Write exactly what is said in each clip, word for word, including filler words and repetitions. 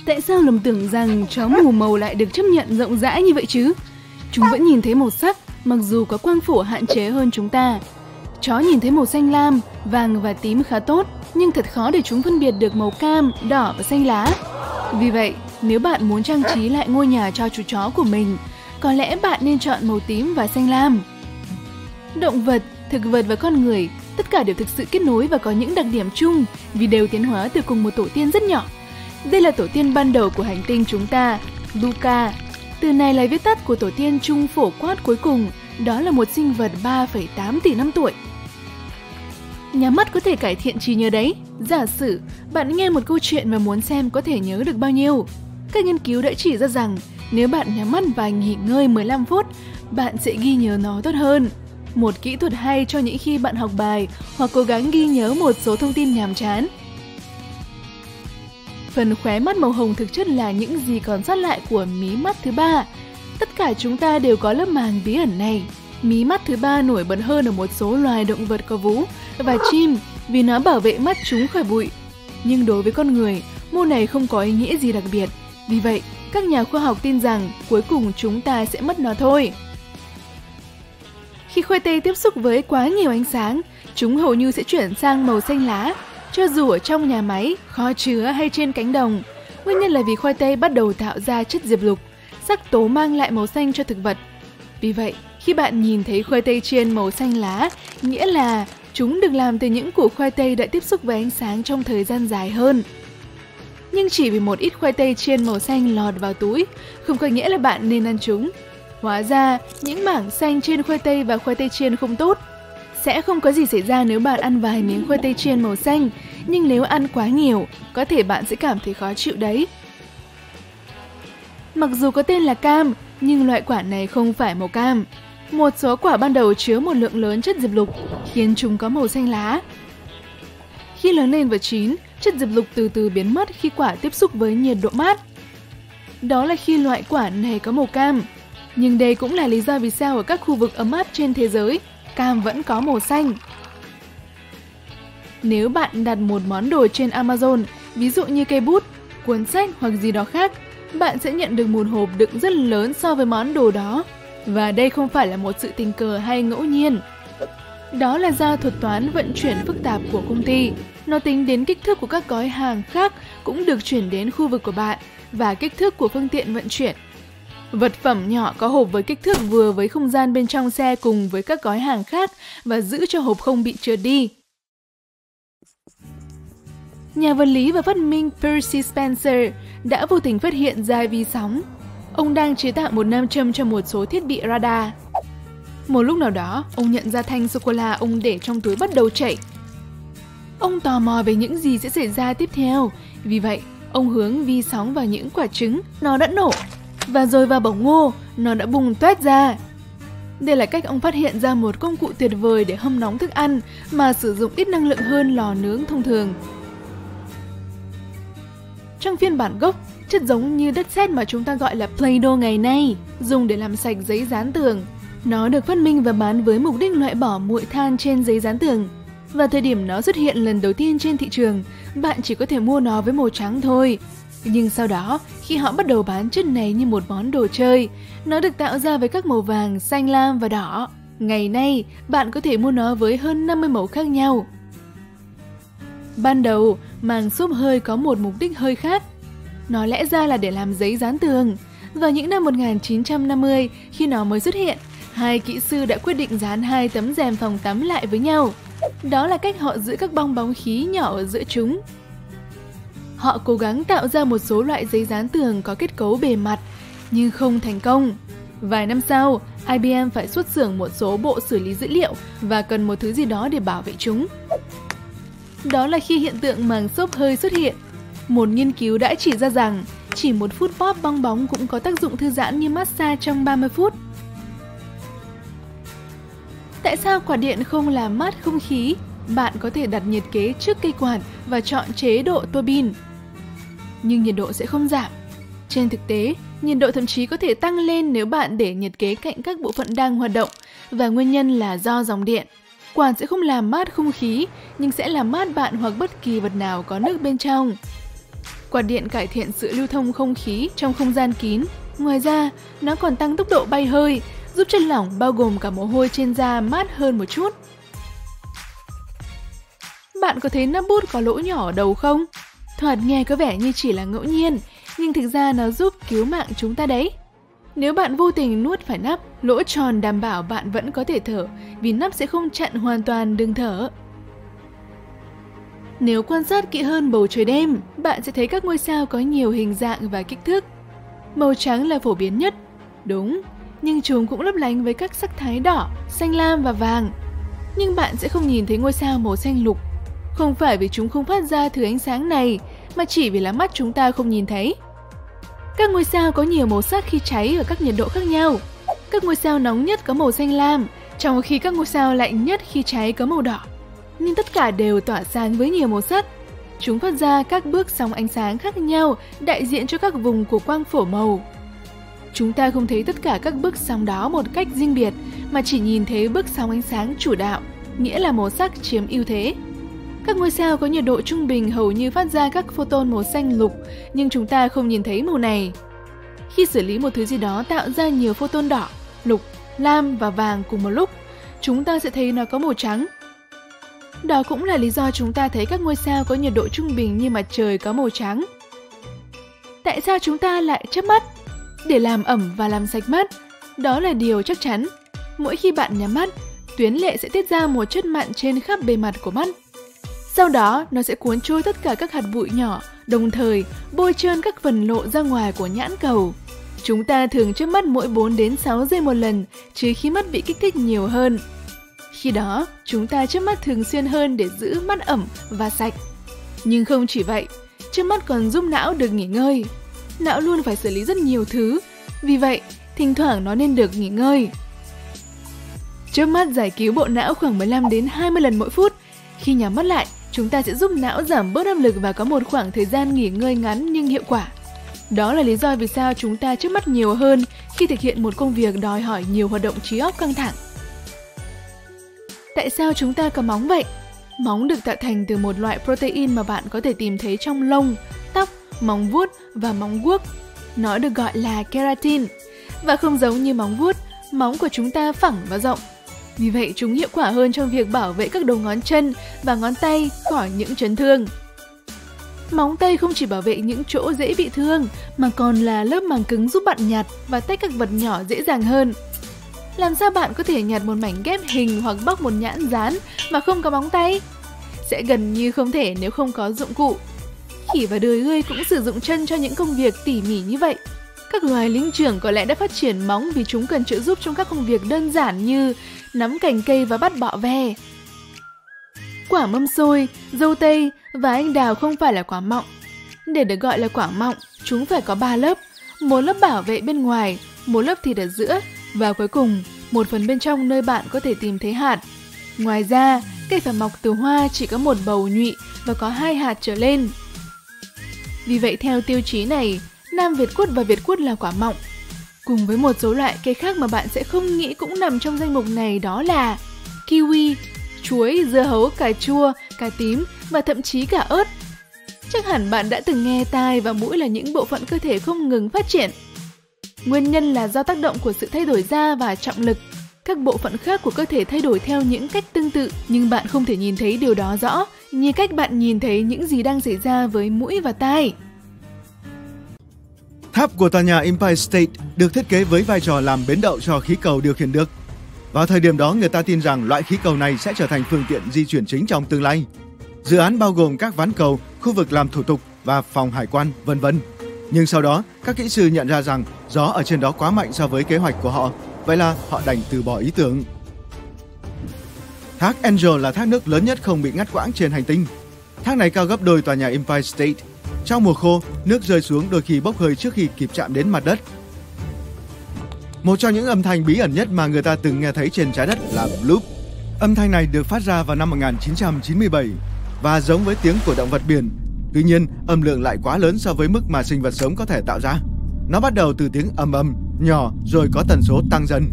Tại sao lầm tưởng rằng chó mù màu lại được chấp nhận rộng rãi như vậy chứ? Chúng vẫn nhìn thấy màu sắc, mặc dù có quang phổ hạn chế hơn chúng ta. Chó nhìn thấy màu xanh lam, vàng và tím khá tốt, nhưng thật khó để chúng phân biệt được màu cam, đỏ và xanh lá. Vì vậy, nếu bạn muốn trang trí lại ngôi nhà cho chú chó của mình, có lẽ bạn nên chọn màu tím và xanh lam. Động vật, thực vật và con người, tất cả đều thực sự kết nối và có những đặc điểm chung vì đều tiến hóa từ cùng một tổ tiên rất nhỏ. Đây là tổ tiên ban đầu của hành tinh chúng ta, Luca. Từ này là viết tắt của tổ tiên trung phổ quát cuối cùng, đó là một sinh vật ba phẩy tám tỷ năm tuổi. Nhắm mắt có thể cải thiện trí nhớ đấy. Giả sử bạn nghe một câu chuyện và muốn xem có thể nhớ được bao nhiêu. Các nghiên cứu đã chỉ ra rằng nếu bạn nhắm mắt và nghỉ ngơi mười lăm phút, bạn sẽ ghi nhớ nó tốt hơn. Một kỹ thuật hay cho những khi bạn học bài hoặc cố gắng ghi nhớ một số thông tin nhàm chán. Phần khóe mắt màu hồng thực chất là những gì còn sót lại của mí mắt thứ ba. Tất cả chúng ta đều có lớp màng bí ẩn này. Mí mắt thứ ba nổi bật hơn ở một số loài động vật có vú và chim vì nó bảo vệ mắt chúng khỏi bụi. Nhưng đối với con người, mô này không có ý nghĩa gì đặc biệt. Vì vậy, các nhà khoa học tin rằng cuối cùng chúng ta sẽ mất nó thôi. Khi khoai tây tiếp xúc với quá nhiều ánh sáng, chúng hầu như sẽ chuyển sang màu xanh lá, cho dù ở trong nhà máy, kho chứa hay trên cánh đồng. Nguyên nhân là vì khoai tây bắt đầu tạo ra chất diệp lục, sắc tố mang lại màu xanh cho thực vật. Vì vậy, khi bạn nhìn thấy khoai tây chiên màu xanh lá, nghĩa là chúng được làm từ những củ khoai tây đã tiếp xúc với ánh sáng trong thời gian dài hơn. Nhưng chỉ vì một ít khoai tây chiên màu xanh lọt vào túi, không có nghĩa là bạn nên ăn chúng. Hóa ra, những mảng xanh trên khoai tây và khoai tây chiên không tốt. Sẽ không có gì xảy ra nếu bạn ăn vài miếng khoai tây chiên màu xanh, nhưng nếu ăn quá nhiều, có thể bạn sẽ cảm thấy khó chịu đấy. Mặc dù có tên là cam, nhưng loại quả này không phải màu cam. Một số quả ban đầu chứa một lượng lớn chất diệp lục, khiến chúng có màu xanh lá. Khi lớn lên và chín, chất diệp lục từ từ biến mất khi quả tiếp xúc với nhiệt độ mát. Đó là khi loại quả này có màu cam. Nhưng đây cũng là lý do vì sao ở các khu vực ấm áp trên thế giới, cam vẫn có màu xanh. Nếu bạn đặt một món đồ trên Amazon, ví dụ như cây bút, cuốn sách hoặc gì đó khác, bạn sẽ nhận được một hộp đựng rất lớn so với món đồ đó. Và đây không phải là một sự tình cờ hay ngẫu nhiên. Đó là do thuật toán vận chuyển phức tạp của công ty. Nó tính đến kích thước của các gói hàng khác cũng được chuyển đến khu vực của bạn và kích thước của phương tiện vận chuyển. Vật phẩm nhỏ có hộp với kích thước vừa với không gian bên trong xe cùng với các gói hàng khác và giữ cho hộp không bị trượt đi. Nhà vật lý và phát minh Percy Spencer đã vô tình phát hiện ra vi sóng. Ông đang chế tạo một nam châm cho một số thiết bị radar. Một lúc nào đó, ông nhận ra thanh sô-cô-la ông để trong túi bắt đầu chảy. Ông tò mò về những gì sẽ xảy ra tiếp theo. Vì vậy, ông hướng vi sóng vào những quả trứng, nó đã nổ. Và rồi vào bỏng ngô, nó đã bùng toét ra. Đây là cách ông phát hiện ra một công cụ tuyệt vời để hâm nóng thức ăn mà sử dụng ít năng lượng hơn lò nướng thông thường. Trong phiên bản gốc, chất giống như đất sét mà chúng ta gọi là Play-Doh ngày nay, dùng để làm sạch giấy dán tường. Nó được phát minh và bán với mục đích loại bỏ muội than trên giấy dán tường. Và thời điểm nó xuất hiện lần đầu tiên trên thị trường, bạn chỉ có thể mua nó với màu trắng thôi. Nhưng sau đó, khi họ bắt đầu bán chất này như một món đồ chơi, nó được tạo ra với các màu vàng, xanh lam và đỏ. Ngày nay, bạn có thể mua nó với hơn năm mươi màu khác nhau. Ban đầu, màng xốp hơi có một mục đích hơi khác. Nó lẽ ra là để làm giấy dán tường. Vào những năm một nghìn chín trăm năm mươi, khi nó mới xuất hiện, hai kỹ sư đã quyết định dán hai tấm rèm phòng tắm lại với nhau. Đó là cách họ giữ các bong bóng khí nhỏ ở giữa chúng. Họ cố gắng tạo ra một số loại giấy dán tường có kết cấu bề mặt, nhưng không thành công. Vài năm sau, I B M phải xuất xưởng một số bộ xử lý dữ liệu và cần một thứ gì đó để bảo vệ chúng. Đó là khi hiện tượng màng xốp hơi xuất hiện. Một nghiên cứu đã chỉ ra rằng chỉ một phút pop bong bóng cũng có tác dụng thư giãn như massage trong ba mươi phút. Tại sao quạt điện không làm mát không khí? Bạn có thể đặt nhiệt kế trước cây quạt và chọn chế độ tua bin. Nhưng nhiệt độ sẽ không giảm. Trên thực tế, nhiệt độ thậm chí có thể tăng lên nếu bạn để nhiệt kế cạnh các bộ phận đang hoạt động, và nguyên nhân là do dòng điện. Quạt sẽ không làm mát không khí, nhưng sẽ làm mát bạn hoặc bất kỳ vật nào có nước bên trong. Quạt điện cải thiện sự lưu thông không khí trong không gian kín. Ngoài ra, nó còn tăng tốc độ bay hơi, giúp chất lỏng bao gồm cả mồ hôi trên da mát hơn một chút. Bạn có thấy nắp bút có lỗ nhỏ ở đầu không? Thoạt nghe có vẻ như chỉ là ngẫu nhiên, nhưng thực ra nó giúp cứu mạng chúng ta đấy. Nếu bạn vô tình nuốt phải nắp, lỗ tròn đảm bảo bạn vẫn có thể thở, vì nắp sẽ không chặn hoàn toàn đường thở. Nếu quan sát kỹ hơn bầu trời đêm, bạn sẽ thấy các ngôi sao có nhiều hình dạng và kích thước. Màu trắng là phổ biến nhất, đúng, nhưng chúng cũng lấp lánh với các sắc thái đỏ, xanh lam và vàng. Nhưng bạn sẽ không nhìn thấy ngôi sao màu xanh lục. Không phải vì chúng không phát ra thứ ánh sáng này, mà chỉ vì là mắt chúng ta không nhìn thấy. Các ngôi sao có nhiều màu sắc khi cháy ở các nhiệt độ khác nhau. Các ngôi sao nóng nhất có màu xanh lam, trong khi các ngôi sao lạnh nhất khi cháy có màu đỏ. Nhưng tất cả đều tỏa sáng với nhiều màu sắc. Chúng phát ra các bước sóng ánh sáng khác nhau, đại diện cho các vùng của quang phổ màu. Chúng ta không thấy tất cả các bước sóng đó một cách riêng biệt, mà chỉ nhìn thấy bước sóng ánh sáng chủ đạo, nghĩa là màu sắc chiếm ưu thế. Các ngôi sao có nhiệt độ trung bình hầu như phát ra các photon màu xanh lục, nhưng chúng ta không nhìn thấy màu này. Khi xử lý một thứ gì đó tạo ra nhiều photon đỏ, lục, lam và vàng cùng một lúc, chúng ta sẽ thấy nó có màu trắng. Đó cũng là lý do chúng ta thấy các ngôi sao có nhiệt độ trung bình như mặt trời có màu trắng. Tại sao chúng ta lại chớp mắt? Để làm ẩm và làm sạch mắt, đó là điều chắc chắn. Mỗi khi bạn nhắm mắt, tuyến lệ sẽ tiết ra một chất mặn trên khắp bề mặt của mắt. Sau đó, nó sẽ cuốn trôi tất cả các hạt bụi nhỏ, đồng thời bôi trơn các phần lộ ra ngoài của nhãn cầu. Chúng ta thường chớp mắt mỗi bốn đến sáu giây một lần, trừ khi mắt bị kích thích nhiều hơn. Khi đó, chúng ta chớp mắt thường xuyên hơn để giữ mắt ẩm và sạch. Nhưng không chỉ vậy, chớp mắt còn giúp não được nghỉ ngơi. Não luôn phải xử lý rất nhiều thứ, vì vậy, thỉnh thoảng nó nên được nghỉ ngơi. Chớp mắt giải cứu bộ não khoảng mười lăm đến hai mươi lần mỗi phút. Khi nhắm mắt lại, chúng ta sẽ giúp não giảm bớt áp lực và có một khoảng thời gian nghỉ ngơi ngắn nhưng hiệu quả. Đó là lý do vì sao chúng ta chớp mắt nhiều hơn khi thực hiện một công việc đòi hỏi nhiều hoạt động trí óc căng thẳng. Tại sao chúng ta có móng vậy? Móng được tạo thành từ một loại protein mà bạn có thể tìm thấy trong lông, tóc, móng vuốt và móng guốc. Nó được gọi là keratin. Và không giống như móng vuốt, móng của chúng ta phẳng và rộng. Vì vậy chúng hiệu quả hơn trong việc bảo vệ các đầu ngón chân và ngón tay khỏi những chấn thương. Móng tay không chỉ bảo vệ những chỗ dễ bị thương, mà còn là lớp màng cứng giúp bạn nhặt và tách các vật nhỏ dễ dàng hơn. Làm sao bạn có thể nhặt một mảnh ghép hình hoặc bóc một nhãn dán mà không có móng tay? Sẽ gần như không thể nếu không có dụng cụ. Khỉ và đười ươi cũng sử dụng chân cho những công việc tỉ mỉ như vậy. Các loài linh trưởng có lẽ đã phát triển móng vì chúng cần trợ giúp trong các công việc đơn giản như nắm cành cây và bắt bọ ve. Quả mâm xôi, dâu tây và anh đào không phải là quả mọng. Để được gọi là quả mọng, chúng phải có ba lớp. Một lớp bảo vệ bên ngoài, một lớp thịt ở giữa và cuối cùng một phần bên trong nơi bạn có thể tìm thấy hạt. Ngoài ra, cây phải mọc từ hoa chỉ có một bầu nhụy và có hai hạt trở lên. Vì vậy theo tiêu chí này, Nam Việt Quất và Việt Quất là quả mọng. Cùng với một số loại cây khác mà bạn sẽ không nghĩ cũng nằm trong danh mục này, đó là kiwi, chuối, dưa hấu, cà chua, cà tím và thậm chí cả ớt. Chắc hẳn bạn đã từng nghe tai và mũi là những bộ phận cơ thể không ngừng phát triển. Nguyên nhân là do tác động của sự thay đổi da và trọng lực. Các bộ phận khác của cơ thể thay đổi theo những cách tương tự, nhưng bạn không thể nhìn thấy điều đó rõ, như cách bạn nhìn thấy những gì đang xảy ra với mũi và tai. Tháp của tòa nhà Empire State được thiết kế với vai trò làm bến đậu cho khí cầu điều khiển được. Vào thời điểm đó, người ta tin rằng loại khí cầu này sẽ trở thành phương tiện di chuyển chính trong tương lai. Dự án bao gồm các ván cầu, khu vực làm thủ tục và phòng hải quan, vân vân. Nhưng sau đó, các kỹ sư nhận ra rằng gió ở trên đó quá mạnh so với kế hoạch của họ, vậy là họ đành từ bỏ ý tưởng. Thác Angel là thác nước lớn nhất không bị ngắt quãng trên hành tinh. Thác này cao gấp đôi tòa nhà Empire State. Trong mùa khô, nước rơi xuống đôi khi bốc hơi trước khi kịp chạm đến mặt đất. Một trong những âm thanh bí ẩn nhất mà người ta từng nghe thấy trên trái đất là bloop. Âm thanh này được phát ra vào năm một nghìn chín trăm chín mươi bảy và giống với tiếng của động vật biển. Tuy nhiên, âm lượng lại quá lớn so với mức mà sinh vật sống có thể tạo ra. Nó bắt đầu từ tiếng ầm ầm, nhỏ rồi có tần số tăng dần.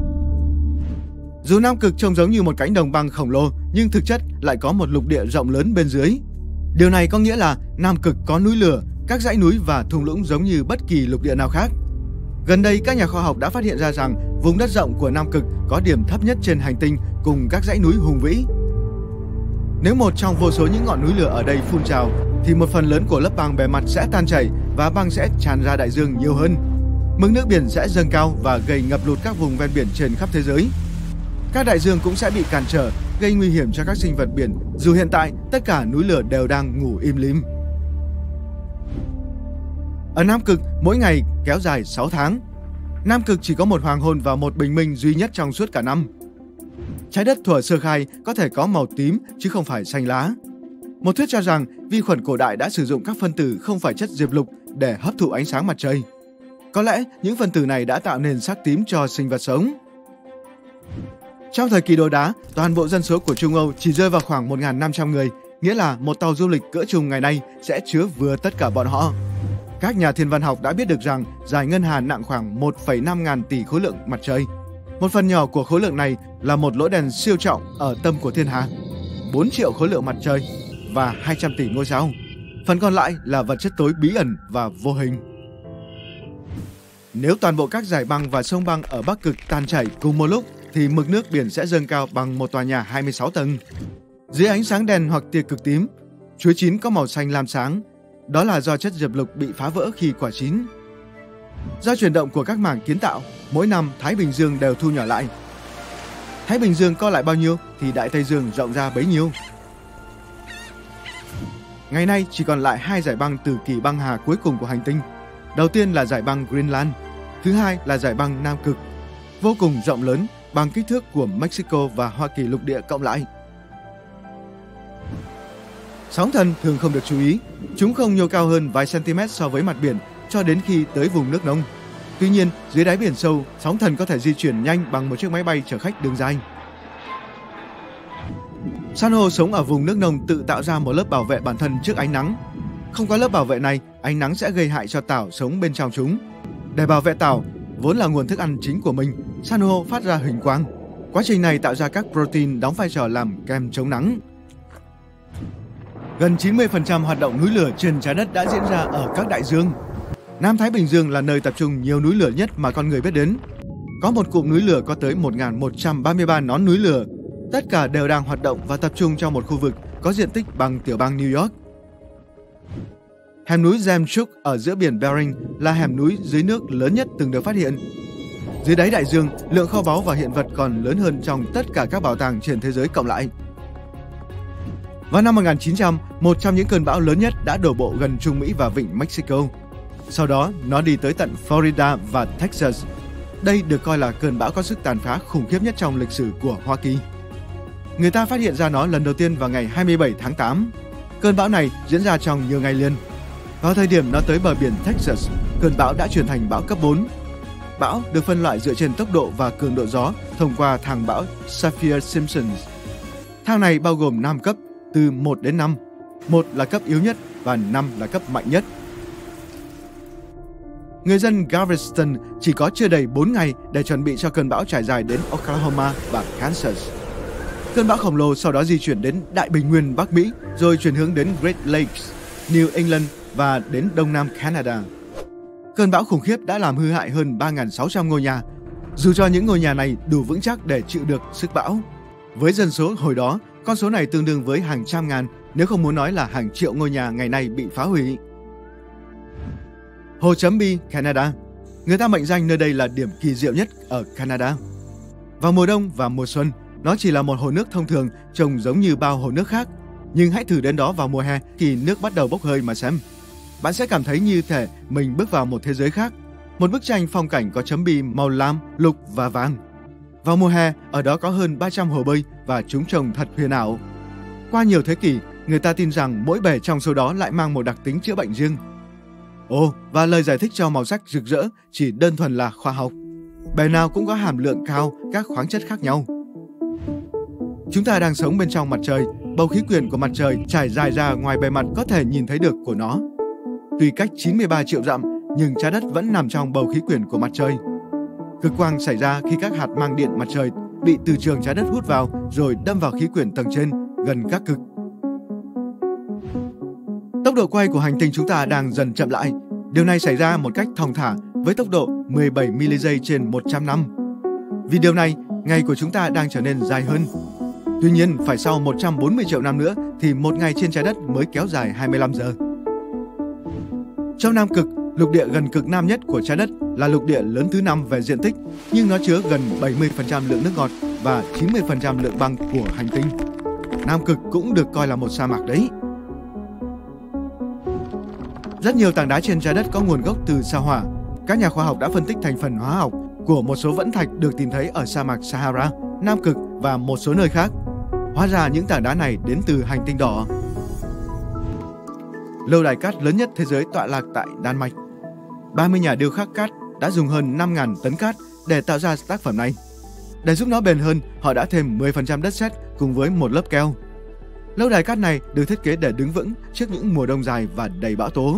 Dù Nam Cực trông giống như một cánh đồng băng khổng lồ, nhưng thực chất lại có một lục địa rộng lớn bên dưới. Điều này có nghĩa là Nam Cực có núi lửa các dãy núi và thung lũng giống như bất kỳ lục địa nào khác. Gần đây, các nhà khoa học đã phát hiện ra rằng vùng đất rộng của Nam Cực có điểm thấp nhất trên hành tinh cùng các dãy núi hùng vĩ. Nếu một trong vô số những ngọn núi lửa ở đây phun trào, thì một phần lớn của lớp băng bề mặt sẽ tan chảy và băng sẽ tràn ra đại dương nhiều hơn. Mực nước biển sẽ dâng cao và gây ngập lụt các vùng ven biển trên khắp thế giới. Các đại dương cũng sẽ bị cản trở, gây nguy hiểm cho các sinh vật biển, dù hiện tại tất cả núi lửa đều đang ngủ im lìm. Ở Nam Cực, mỗi ngày kéo dài sáu tháng. Nam Cực chỉ có một hoàng hôn và một bình minh duy nhất trong suốt cả năm. Trái đất thuở sơ khai có thể có màu tím chứ không phải xanh lá. Một thuyết cho rằng vi khuẩn cổ đại đã sử dụng các phân tử không phải chất diệp lục để hấp thụ ánh sáng mặt trời. Có lẽ những phân tử này đã tạo nên sắc tím cho sinh vật sống. Trong thời kỳ đồ đá, toàn bộ dân số của Trung Âu chỉ rơi vào khoảng một nghìn năm trăm người, nghĩa là một tàu du lịch cỡ trung ngày nay sẽ chứa vừa tất cả bọn họ. Các nhà thiên văn học đã biết được rằng dải ngân hà nặng khoảng một phẩy năm ngàn tỷ khối lượng mặt trời. Một phần nhỏ của khối lượng này là một lỗ đèn siêu trọng ở tâm của thiên hà, bốn triệu khối lượng mặt trời và hai trăm tỷ ngôi sao. Phần còn lại là vật chất tối bí ẩn và vô hình. Nếu toàn bộ các dải băng và sông băng ở Bắc Cực tan chảy cùng một lúc, thì mực nước biển sẽ dâng cao bằng một tòa nhà hai mươi sáu tầng. Dưới ánh sáng đèn hoặc tia cực tím, chuối chín có màu xanh lam sáng. Đó là do chất diệp lục bị phá vỡ khi quả chín. Do chuyển động của các mảng kiến tạo, mỗi năm Thái Bình Dương đều thu nhỏ lại. Thái Bình Dương co lại bao nhiêu thì Đại Tây Dương rộng ra bấy nhiêu. Ngày nay chỉ còn lại hai dải băng từ kỳ băng hà cuối cùng của hành tinh. Đầu tiên là dải băng Greenland, thứ hai là dải băng Nam Cực, vô cùng rộng lớn bằng kích thước của Mexico và Hoa Kỳ lục địa cộng lại. Sóng thần thường không được chú ý, chúng không nhô cao hơn vài cm so với mặt biển cho đến khi tới vùng nước nông. Tuy nhiên, dưới đáy biển sâu, sóng thần có thể di chuyển nhanh bằng một chiếc máy bay chở khách đường dài. San hô sống ở vùng nước nông tự tạo ra một lớp bảo vệ bản thân trước ánh nắng. Không có lớp bảo vệ này, ánh nắng sẽ gây hại cho tảo sống bên trong chúng. Để bảo vệ tảo, vốn là nguồn thức ăn chính của mình, san hô phát ra huỳnh quang. Quá trình này tạo ra các protein đóng vai trò làm kem chống nắng. Gần chín mươi phần trăm hoạt động núi lửa trên trái đất đã diễn ra ở các đại dương. Nam Thái Bình Dương là nơi tập trung nhiều núi lửa nhất mà con người biết đến. Có một cụm núi lửa có tới một nghìn một trăm ba mươi ba nón núi lửa. Tất cả đều đang hoạt động và tập trung trong một khu vực có diện tích bằng tiểu bang New York. Hẻm núi Zemchuk ở giữa biển Bering là hẻm núi dưới nước lớn nhất từng được phát hiện. Dưới đáy đại dương, lượng kho báu và hiện vật còn lớn hơn trong tất cả các bảo tàng trên thế giới cộng lại. Vào năm một nghìn chín trăm, một trong những cơn bão lớn nhất đã đổ bộ gần Trung Mỹ và vịnh Mexico. Sau đó, nó đi tới tận Florida và Texas. Đây được coi là cơn bão có sức tàn phá khủng khiếp nhất trong lịch sử của Hoa Kỳ. Người ta phát hiện ra nó lần đầu tiên vào ngày hai mươi bảy tháng tám. Cơn bão này diễn ra trong nhiều ngày liền. Vào thời điểm nó tới bờ biển Texas, cơn bão đã chuyển thành bão cấp bốn. Bão được phân loại dựa trên tốc độ và cường độ gió thông qua thang bão Saffir-Simpson. Thang này bao gồm năm cấp, từ một đến năm. một là cấp yếu nhất và năm là cấp mạnh nhất. Người dân Galveston chỉ có chưa đầy bốn ngày để chuẩn bị cho cơn bão trải dài đến Oklahoma và Kansas. Cơn bão khổng lồ sau đó di chuyển đến Đại Bình Nguyên Bắc Mỹ, rồi chuyển hướng đến Great Lakes, New England và đến Đông Nam Canada. Cơn bão khủng khiếp đã làm hư hại hơn ba nghìn sáu trăm ngôi nhà, dù cho những ngôi nhà này đủ vững chắc để chịu được sức bão. Với dân số hồi đó, con số này tương đương với hàng trăm ngàn, nếu không muốn nói là hàng triệu ngôi nhà ngày nay bị phá hủy. Hồ Chấm Bi, Canada. Người ta mệnh danh nơi đây là điểm kỳ diệu nhất ở Canada. Vào mùa đông và mùa xuân, nó chỉ là một hồ nước thông thường, trông giống như bao hồ nước khác. Nhưng hãy thử đến đó vào mùa hè khi nước bắt đầu bốc hơi mà xem. Bạn sẽ cảm thấy như thể mình bước vào một thế giới khác. Một bức tranh phong cảnh có chấm bi màu lam, lục và vàng. Vào mùa hè, ở đó có hơn ba trăm hồ bơi và chúng trông thật huyền ảo. Qua nhiều thế kỷ, người ta tin rằng mỗi bể trong số đó lại mang một đặc tính chữa bệnh riêng. Ồ, và lời giải thích cho màu sắc rực rỡ chỉ đơn thuần là khoa học. Bể nào cũng có hàm lượng cao các khoáng chất khác nhau. Chúng ta đang sống bên trong mặt trời, bầu khí quyển của mặt trời trải dài ra ngoài bề mặt có thể nhìn thấy được của nó. Tuy cách chín mươi ba triệu dặm, nhưng trái đất vẫn nằm trong bầu khí quyển của mặt trời. Cực quang xảy ra khi các hạt mang điện mặt trời bị từ trường trái đất hút vào rồi đâm vào khí quyển tầng trên gần các cực. Tốc độ quay của hành tinh chúng ta đang dần chậm lại. Điều này xảy ra một cách thong thả với tốc độ mười bảy mi-li-giây trên một trăm năm. Vì điều này, ngày của chúng ta đang trở nên dài hơn. Tuy nhiên, phải sau một trăm bốn mươi triệu năm nữa thì một ngày trên trái đất mới kéo dài hai mươi lăm giờ. Trong Nam Cực, lục địa gần cực nam nhất của trái đất là lục địa lớn thứ năm về diện tích, nhưng nó chứa gần bảy mươi phần trăm lượng nước ngọt và chín mươi phần trăm lượng băng của hành tinh. Nam Cực cũng được coi là một sa mạc đấy. Rất nhiều tảng đá trên trái đất có nguồn gốc từ sao Hỏa. Các nhà khoa học đã phân tích thành phần hóa học của một số vẫn thạch được tìm thấy ở sa mạc Sahara, Nam Cực và một số nơi khác. Hóa ra những tảng đá này đến từ hành tinh đỏ. Lâu đài cát lớn nhất thế giới tọa lạc tại Đan Mạch. ba mươi nhà điêu khắc cát đã dùng hơn năm nghìn tấn cát để tạo ra tác phẩm này. Để giúp nó bền hơn, họ đã thêm mười phần trăm đất sét cùng với một lớp keo. Lâu đài cát này được thiết kế để đứng vững trước những mùa đông dài và đầy bão tố.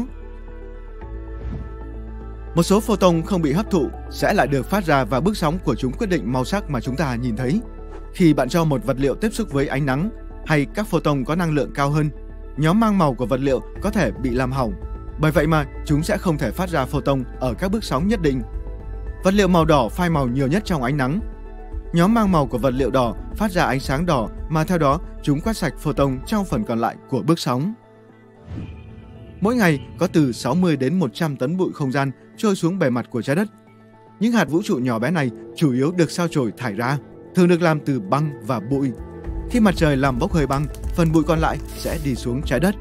Một số photon không bị hấp thụ sẽ lại được phát ra và bước sóng của chúng quyết định màu sắc mà chúng ta nhìn thấy. Khi bạn cho một vật liệu tiếp xúc với ánh nắng hay các photon có năng lượng cao hơn, nhóm mang màu của vật liệu có thể bị làm hỏng. Bởi vậy mà chúng sẽ không thể phát ra photon ở các bước sóng nhất định. Vật liệu màu đỏ phai màu nhiều nhất trong ánh nắng. Nhóm mang màu của vật liệu đỏ phát ra ánh sáng đỏ mà theo đó chúng quét sạch photon trong phần còn lại của bước sóng. Mỗi ngày có từ sáu mươi đến một trăm tấn bụi không gian trôi xuống bề mặt của trái đất. Những hạt vũ trụ nhỏ bé này chủ yếu được sao chổi thải ra, thường được làm từ băng và bụi. Khi mặt trời làm bốc hơi băng, phần bụi còn lại sẽ đi xuống trái đất.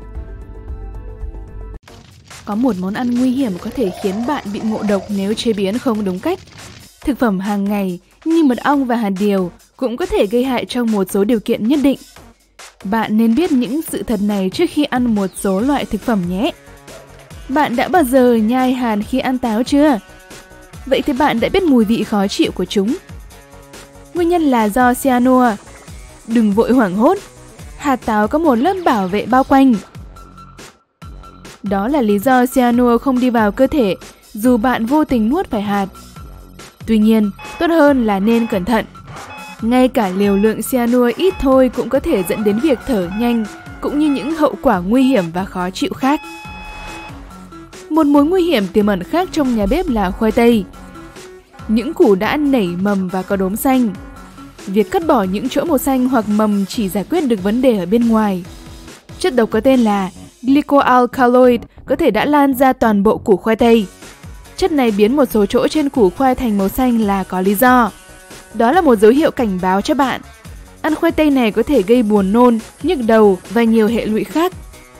Có một món ăn nguy hiểm có thể khiến bạn bị ngộ độc nếu chế biến không đúng cách. Thực phẩm hàng ngày như mật ong và hạt điều cũng có thể gây hại trong một số điều kiện nhất định. Bạn nên biết những sự thật này trước khi ăn một số loại thực phẩm nhé. Bạn đã bao giờ nhai hàn khi ăn táo chưa? Vậy thì bạn đã biết mùi vị khó chịu của chúng. Nguyên nhân là do cyanua. Đừng vội hoảng hốt. Hạt táo có một lớp bảo vệ bao quanh. Đó là lý do cyanua không đi vào cơ thể dù bạn vô tình nuốt phải hạt. Tuy nhiên, tốt hơn là nên cẩn thận. Ngay cả liều lượng cyanua ít thôi cũng có thể dẫn đến việc thở nhanh, cũng như những hậu quả nguy hiểm và khó chịu khác. Một mối nguy hiểm tiềm ẩn khác trong nhà bếp là khoai tây. Những củ đã nảy mầm và có đốm xanh. Việc cắt bỏ những chỗ màu xanh hoặc mầm chỉ giải quyết được vấn đề ở bên ngoài. Chất độc có tên là glycoalkaloid có thể đã lan ra toàn bộ củ khoai tây. Chất này biến một số chỗ trên củ khoai thành màu xanh là có lý do. Đó là một dấu hiệu cảnh báo cho bạn. Ăn khoai tây này có thể gây buồn nôn, nhức đầu và nhiều hệ lụy khác.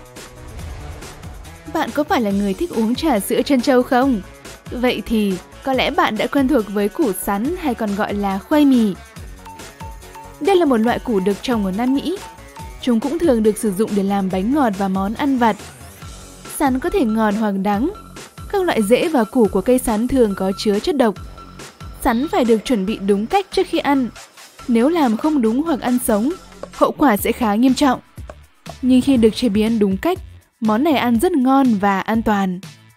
Bạn có phải là người thích uống trà sữa trân châu không? Vậy thì có lẽ bạn đã quen thuộc với củ sắn hay còn gọi là khoai mì. Đây là một loại củ được trồng ở Nam Mỹ. Chúng cũng thường được sử dụng để làm bánh ngọt và món ăn vặt. Sắn có thể ngọt hoặc đắng. Các loại rễ và củ của cây sắn thường có chứa chất độc. Sắn phải được chuẩn bị đúng cách trước khi ăn. Nếu làm không đúng hoặc ăn sống, hậu quả sẽ khá nghiêm trọng. Nhưng khi được chế biến đúng cách, món này ăn rất ngon và an toàn.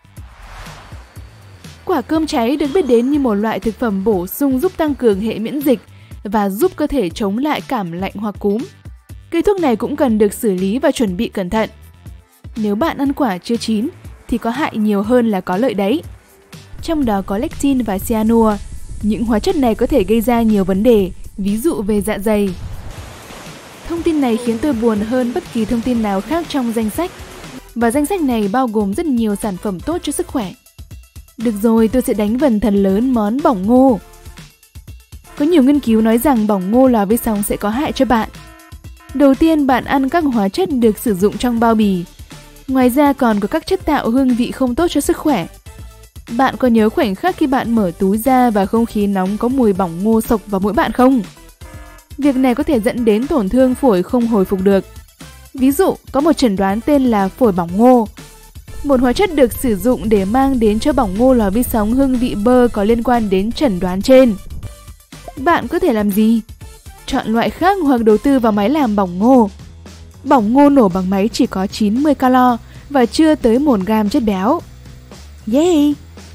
Quả cơm cháy được biết đến như một loại thực phẩm bổ sung giúp tăng cường hệ miễn dịch và giúp cơ thể chống lại cảm lạnh hoặc cúm. Cây thuốc này cũng cần được xử lý và chuẩn bị cẩn thận. Nếu bạn ăn quả chưa chín thì có hại nhiều hơn là có lợi đấy. Trong đó có lectin và cyanua. Những hóa chất này có thể gây ra nhiều vấn đề, ví dụ về dạ dày. Thông tin này khiến tôi buồn hơn bất kỳ thông tin nào khác trong danh sách. Và danh sách này bao gồm rất nhiều sản phẩm tốt cho sức khỏe. Được rồi, tôi sẽ đánh vần thần lớn món bỏng ngô. Có nhiều nghiên cứu nói rằng bỏng ngô lò vi sóng sẽ có hại cho bạn. Đầu tiên, bạn ăn các hóa chất được sử dụng trong bao bì. Ngoài ra còn có các chất tạo hương vị không tốt cho sức khỏe. Bạn có nhớ khoảnh khắc khi bạn mở túi ra và không khí nóng có mùi bỏng ngô xộc vào mũi bạn không? Việc này có thể dẫn đến tổn thương phổi không hồi phục được. Ví dụ, có một chẩn đoán tên là phổi bỏng ngô. Một hóa chất được sử dụng để mang đến cho bỏng ngô lò vi sóng hương vị bơ có liên quan đến chẩn đoán trên. Bạn có thể làm gì? Chọn loại khác hoặc đầu tư vào máy làm bỏng ngô. Bỏng ngô nổ bằng máy chỉ có chín mươi calo và chưa tới một gam chất béo. Yay!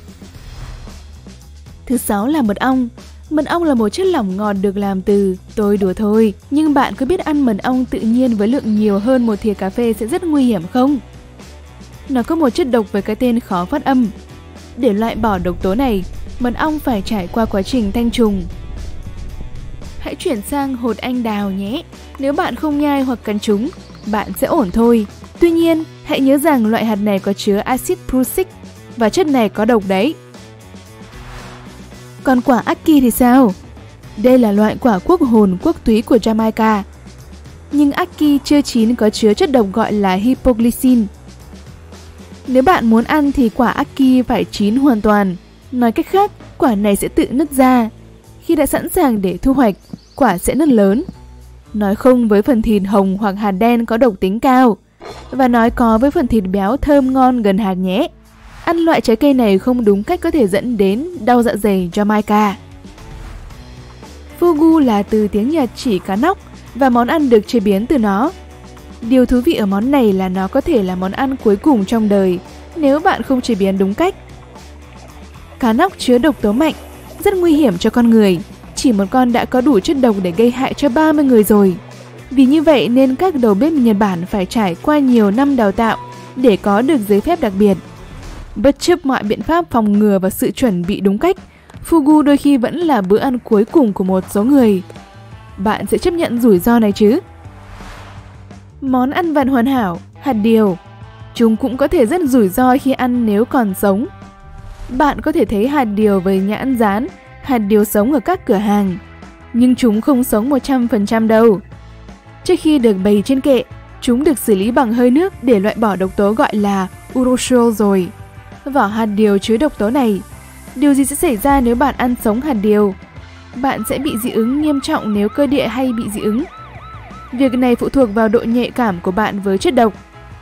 Thứ sáu là mật ong. Mật ong là một chất lỏng ngọt được làm từ, tôi đùa thôi, nhưng bạn có biết ăn mật ong tự nhiên với lượng nhiều hơn một thìa cà phê sẽ rất nguy hiểm không? Nó có một chất độc với cái tên khó phát âm. Để loại bỏ độc tố này, mật ong phải trải qua quá trình thanh trùng. Hãy chuyển sang hột anh đào nhé. Nếu bạn không nhai hoặc cắn chúng, bạn sẽ ổn thôi. Tuy nhiên, hãy nhớ rằng loại hạt này có chứa axit prussic và chất này có độc đấy. Còn quả Aki thì sao? Đây là loại quả quốc hồn quốc túy của Jamaica. Nhưng Aki chưa chín có chứa chất độc gọi là hypoglycin. Nếu bạn muốn ăn thì quả Aki phải chín hoàn toàn. Nói cách khác, quả này sẽ tự nứt ra. Khi đã sẵn sàng để thu hoạch, quả sẽ nứt lớn. Nói không với phần thịt hồng hoặc hạt đen có độc tính cao. Và nói có với phần thịt béo thơm ngon gần hạt nhé. Ăn loại trái cây này không đúng cách có thể dẫn đến đau dạ dày Jamaica. Fugu là từ tiếng Nhật chỉ cá nóc và món ăn được chế biến từ nó. Điều thú vị ở món này là nó có thể là món ăn cuối cùng trong đời nếu bạn không chế biến đúng cách. Cá nóc chứa độc tố mạnh, rất nguy hiểm cho con người. Chỉ một con đã có đủ chất độc để gây hại cho ba mươi người rồi. Vì như vậy nên các đầu bếp Nhật Bản phải trải qua nhiều năm đào tạo để có được giấy phép đặc biệt. Bất chấp mọi biện pháp phòng ngừa và sự chuẩn bị đúng cách, Fugu đôi khi vẫn là bữa ăn cuối cùng của một số người. Bạn sẽ chấp nhận rủi ro này chứ? Món ăn vặt hoàn hảo, hạt điều. Chúng cũng có thể rất rủi ro khi ăn nếu còn sống. Bạn có thể thấy hạt điều với nhãn dán, hạt điều sống ở các cửa hàng. Nhưng chúng không sống một trăm phần trăm đâu. Trước khi được bày trên kệ, chúng được xử lý bằng hơi nước để loại bỏ độc tố gọi là urushiol rồi. Vỏ hạt điều chứa độc tố này. Điều gì sẽ xảy ra nếu bạn ăn sống hạt điều? Bạn sẽ bị dị ứng nghiêm trọng nếu cơ địa hay bị dị ứng. Việc này phụ thuộc vào độ nhạy cảm của bạn với chất độc.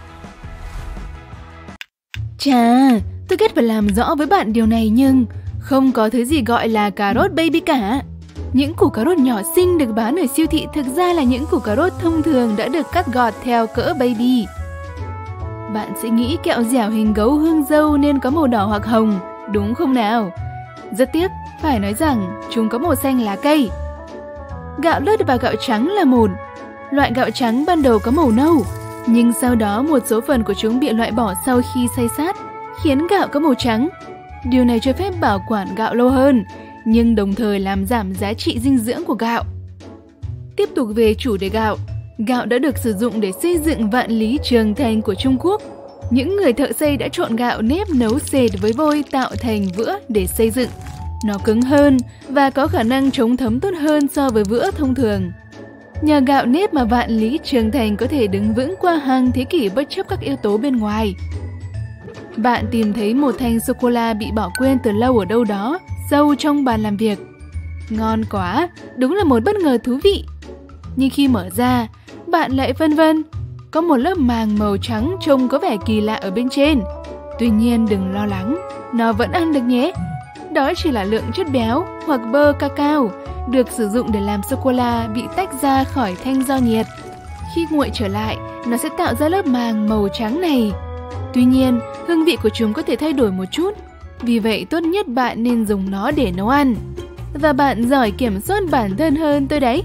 Chà, tôi ghét phải làm rõ với bạn điều này nhưng không có thứ gì gọi là cà rốt baby cả. Những củ cà rốt nhỏ xinh được bán ở siêu thị thực ra là những củ cà rốt thông thường đã được cắt gọt theo cỡ baby. Bạn sẽ nghĩ kẹo dẻo hình gấu hương dâu nên có màu đỏ hoặc hồng, đúng không nào? Rất tiếc, phải nói rằng chúng có màu xanh lá cây. Gạo lứt và gạo trắng là một. Loại gạo trắng ban đầu có màu nâu, nhưng sau đó một số phần của chúng bị loại bỏ sau khi xay sát, khiến gạo có màu trắng. Điều này cho phép bảo quản gạo lâu hơn, nhưng đồng thời làm giảm giá trị dinh dưỡng của gạo. Tiếp tục về chủ đề gạo. Gạo đã được sử dụng để xây dựng vạn lý trường thành của Trung Quốc. Những người thợ xây đã trộn gạo nếp nấu sệt với vôi tạo thành vữa để xây dựng. Nó cứng hơn và có khả năng chống thấm tốt hơn so với vữa thông thường. Nhờ gạo nếp mà vạn lý trường thành có thể đứng vững qua hàng thế kỷ bất chấp các yếu tố bên ngoài. Bạn tìm thấy một thanh sô-cô-la bị bỏ quên từ lâu ở đâu đó, sâu trong bàn làm việc. Ngon quá, đúng là một bất ngờ thú vị. Nhưng khi mở ra, bạn lại phân vân. Có một lớp màng màu trắng trông có vẻ kỳ lạ ở bên trên. Tuy nhiên đừng lo lắng, nó vẫn ăn được nhé. Đó chỉ là lượng chất béo hoặc bơ cacao được sử dụng để làm sô-cô-la bị tách ra khỏi thanh do nhiệt. Khi nguội trở lại, nó sẽ tạo ra lớp màng màu trắng này. Tuy nhiên, hương vị của chúng có thể thay đổi một chút. Vì vậy tốt nhất bạn nên dùng nó để nấu ăn. Và bạn giỏi kiểm soát bản thân hơn tôi đấy.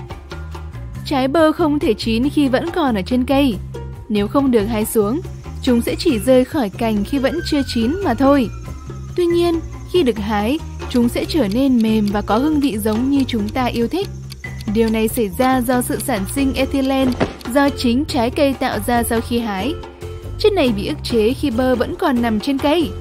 Trái bơ không thể chín khi vẫn còn ở trên cây. Nếu không được hái xuống, chúng sẽ chỉ rơi khỏi cành khi vẫn chưa chín mà thôi. Tuy nhiên, khi được hái, chúng sẽ trở nên mềm và có hương vị giống như chúng ta yêu thích. Điều này xảy ra do sự sản sinh ethylene do chính trái cây tạo ra sau khi hái. Chất này bị ức chế khi bơ vẫn còn nằm trên cây.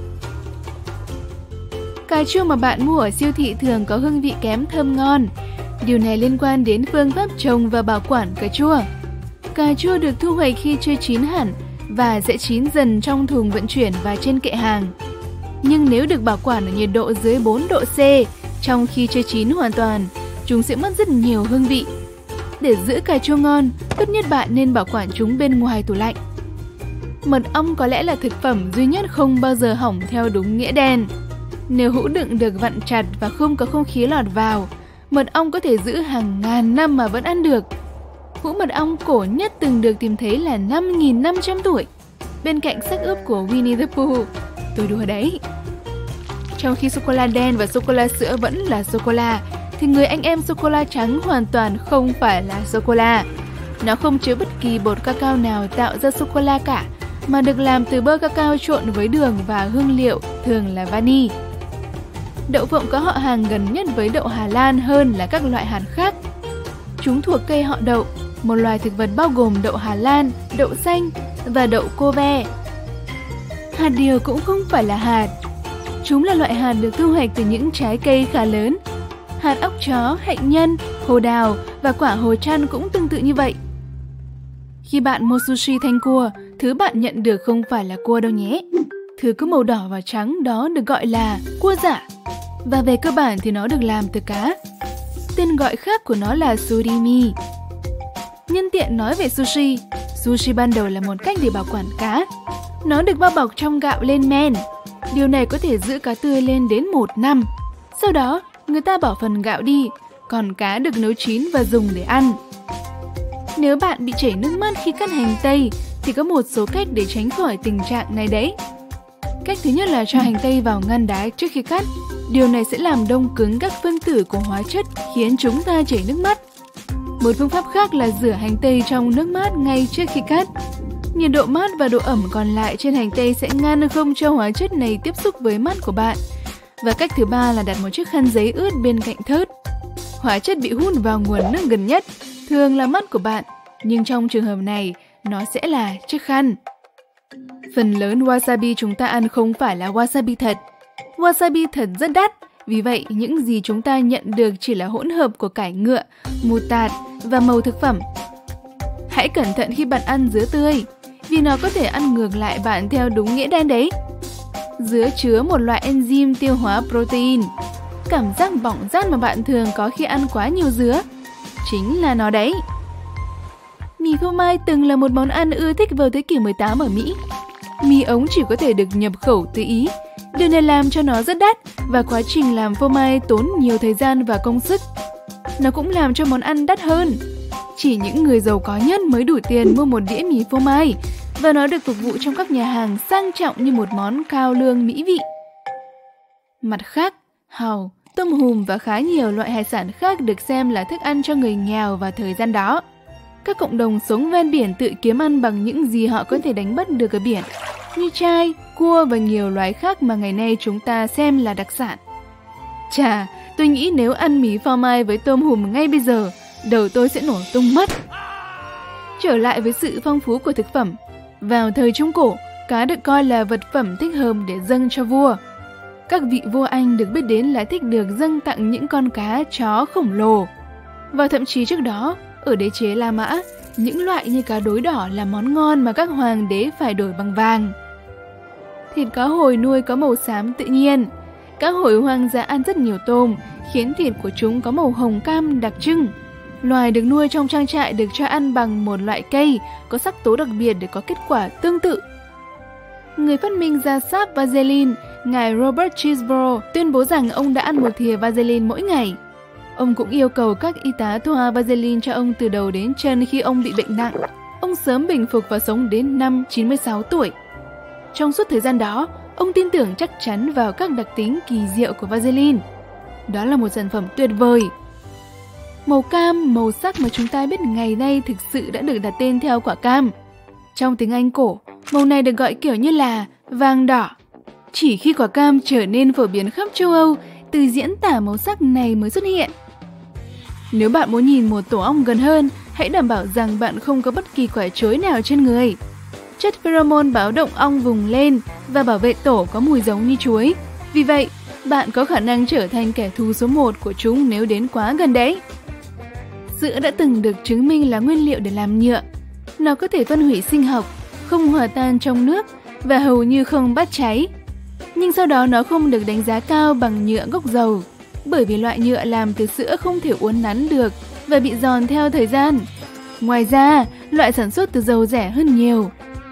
Cà chua mà bạn mua ở siêu thị thường có hương vị kém thơm ngon. Điều này liên quan đến phương pháp trồng và bảo quản cà chua. Cà chua được thu hoạch khi chưa chín hẳn và sẽ chín dần trong thùng vận chuyển và trên kệ hàng. Nhưng nếu được bảo quản ở nhiệt độ dưới bốn độ C trong khi chưa chín hoàn toàn, chúng sẽ mất rất nhiều hương vị. Để giữ cà chua ngon, tốt nhất bạn nên bảo quản chúng bên ngoài tủ lạnh. Mật ong có lẽ là thực phẩm duy nhất không bao giờ hỏng theo đúng nghĩa đen. Nếu hũ đựng được vặn chặt và không có không khí lọt vào, mật ong có thể giữ hàng ngàn năm mà vẫn ăn được. Hũ mật ong cổ nhất từng được tìm thấy là năm nghìn năm trăm tuổi, bên cạnh xác ướp của Winnie the Pooh. Tôi đùa đấy. Trong khi sô-cô-la đen và sô-cô-la sữa vẫn là sô-cô-la, thì người anh em sô-cô-la trắng hoàn toàn không phải là sô-cô-la. Nó không chứa bất kỳ bột cacao nào tạo ra sô-cô-la cả, mà được làm từ bơ cacao trộn với đường và hương liệu, thường là vani. Đậu phộng có họ hàng gần nhất với đậu Hà Lan hơn là các loại hạt khác. Chúng thuộc cây họ đậu, một loài thực vật bao gồm đậu Hà Lan, đậu xanh và đậu cô ve. Hạt điều cũng không phải là hạt. Chúng là loại hạt được thu hoạch từ những trái cây khá lớn. Hạt óc chó, hạnh nhân, hồ đào và quả hồ trăn cũng tương tự như vậy. Khi bạn mua sushi thanh cua, thứ bạn nhận được không phải là cua đâu nhé. Thứ có màu đỏ và trắng đó được gọi là cua giả. Và về cơ bản thì nó được làm từ cá. Tên gọi khác của nó là surimi. Nhân tiện nói về sushi, sushi ban đầu là một cách để bảo quản cá. Nó được bao bọc trong gạo lên men. Điều này có thể giữ cá tươi lên đến một năm. Sau đó, người ta bỏ phần gạo đi, còn cá được nấu chín và dùng để ăn. Nếu bạn bị chảy nước mắt khi cắt hành tây, thì có một số cách để tránh khỏi tình trạng này đấy. Cách thứ nhất là cho hành tây vào ngăn đá trước khi cắt. Điều này sẽ làm đông cứng các phân tử của hóa chất khiến chúng ta chảy nước mắt. Một phương pháp khác là rửa hành tây trong nước mát ngay trước khi cắt. Nhiệt độ mát và độ ẩm còn lại trên hành tây sẽ ngăn không cho hóa chất này tiếp xúc với mắt của bạn. Và cách thứ ba là đặt một chiếc khăn giấy ướt bên cạnh thớt. Hóa chất bị hút vào nguồn nước gần nhất, thường là mắt của bạn, nhưng trong trường hợp này, nó sẽ là chiếc khăn. Phần lớn wasabi chúng ta ăn không phải là wasabi thật. Wasabi thật rất đắt, vì vậy những gì chúng ta nhận được chỉ là hỗn hợp của cải ngựa, mù tạt và màu thực phẩm. Hãy cẩn thận khi bạn ăn dứa tươi, vì nó có thể ăn ngược lại bạn theo đúng nghĩa đen đấy. Dứa chứa một loại enzyme tiêu hóa protein. Cảm giác bỏng rát mà bạn thường có khi ăn quá nhiều dứa chính là nó đấy. Mì phô mai từng là một món ăn ưa thích vào thế kỷ mười tám ở Mỹ. Mì ống chỉ có thể được nhập khẩu từ Ý. Điều này làm cho nó rất đắt và quá trình làm phô mai tốn nhiều thời gian và công sức. Nó cũng làm cho món ăn đắt hơn. Chỉ những người giàu có nhất mới đủ tiền mua một đĩa mì phô mai và nó được phục vụ trong các nhà hàng sang trọng như một món cao lương mỹ vị. Mặt khác, hàu, tôm hùm và khá nhiều loại hải sản khác được xem là thức ăn cho người nghèo vào thời gian đó. Các cộng đồng sống ven biển tự kiếm ăn bằng những gì họ có thể đánh bắt được ở biển, như trai, cua và nhiều loài khác mà ngày nay chúng ta xem là đặc sản. Chà, tôi nghĩ nếu ăn mì phô mai với tôm hùm ngay bây giờ, đầu tôi sẽ nổ tung mất. Trở lại với sự phong phú của thực phẩm, vào thời Trung Cổ, cá được coi là vật phẩm thích hợp để dâng cho vua. Các vị vua Anh được biết đến là thích được dâng tặng những con cá, chó khổng lồ. Và thậm chí trước đó, ở đế chế La Mã, những loại như cá đối đỏ là món ngon mà các hoàng đế phải đổi bằng vàng. Thịt cá hồi nuôi có màu xám tự nhiên. Cá hồi hoang dã ăn rất nhiều tôm, khiến thịt của chúng có màu hồng cam đặc trưng. Loài được nuôi trong trang trại được cho ăn bằng một loại cây có sắc tố đặc biệt để có kết quả tương tự. Người phát minh ra sáp Vaseline, ngài Robert Chisbro, tuyên bố rằng ông đã ăn một thìa Vaseline mỗi ngày. Ông cũng yêu cầu các y tá thoa Vaseline cho ông từ đầu đến chân khi ông bị bệnh nặng. Ông sớm bình phục và sống đến năm chín mươi sáu tuổi. Trong suốt thời gian đó, ông tin tưởng chắc chắn vào các đặc tính kỳ diệu của Vaseline. Đó là một sản phẩm tuyệt vời. Màu cam, màu sắc mà chúng ta biết ngày nay thực sự đã được đặt tên theo quả cam. Trong tiếng Anh cổ, màu này được gọi kiểu như là vàng đỏ. Chỉ khi quả cam trở nên phổ biến khắp châu Âu, từ diễn tả màu sắc này mới xuất hiện. Nếu bạn muốn nhìn một tổ ong gần hơn, hãy đảm bảo rằng bạn không có bất kỳ quả chối nào trên người. Chất pheromone báo động ong vùng lên và bảo vệ tổ có mùi giống như chuối. Vì vậy, bạn có khả năng trở thành kẻ thù số một của chúng nếu đến quá gần đấy. Sữa đã từng được chứng minh là nguyên liệu để làm nhựa. Nó có thể phân hủy sinh học, không hòa tan trong nước và hầu như không bắt cháy. Nhưng sau đó nó không được đánh giá cao bằng nhựa gốc dầu, bởi vì loại nhựa làm từ sữa không thể uốn nắn được và bị giòn theo thời gian. Ngoài ra, loại sản xuất từ dầu rẻ hơn nhiều.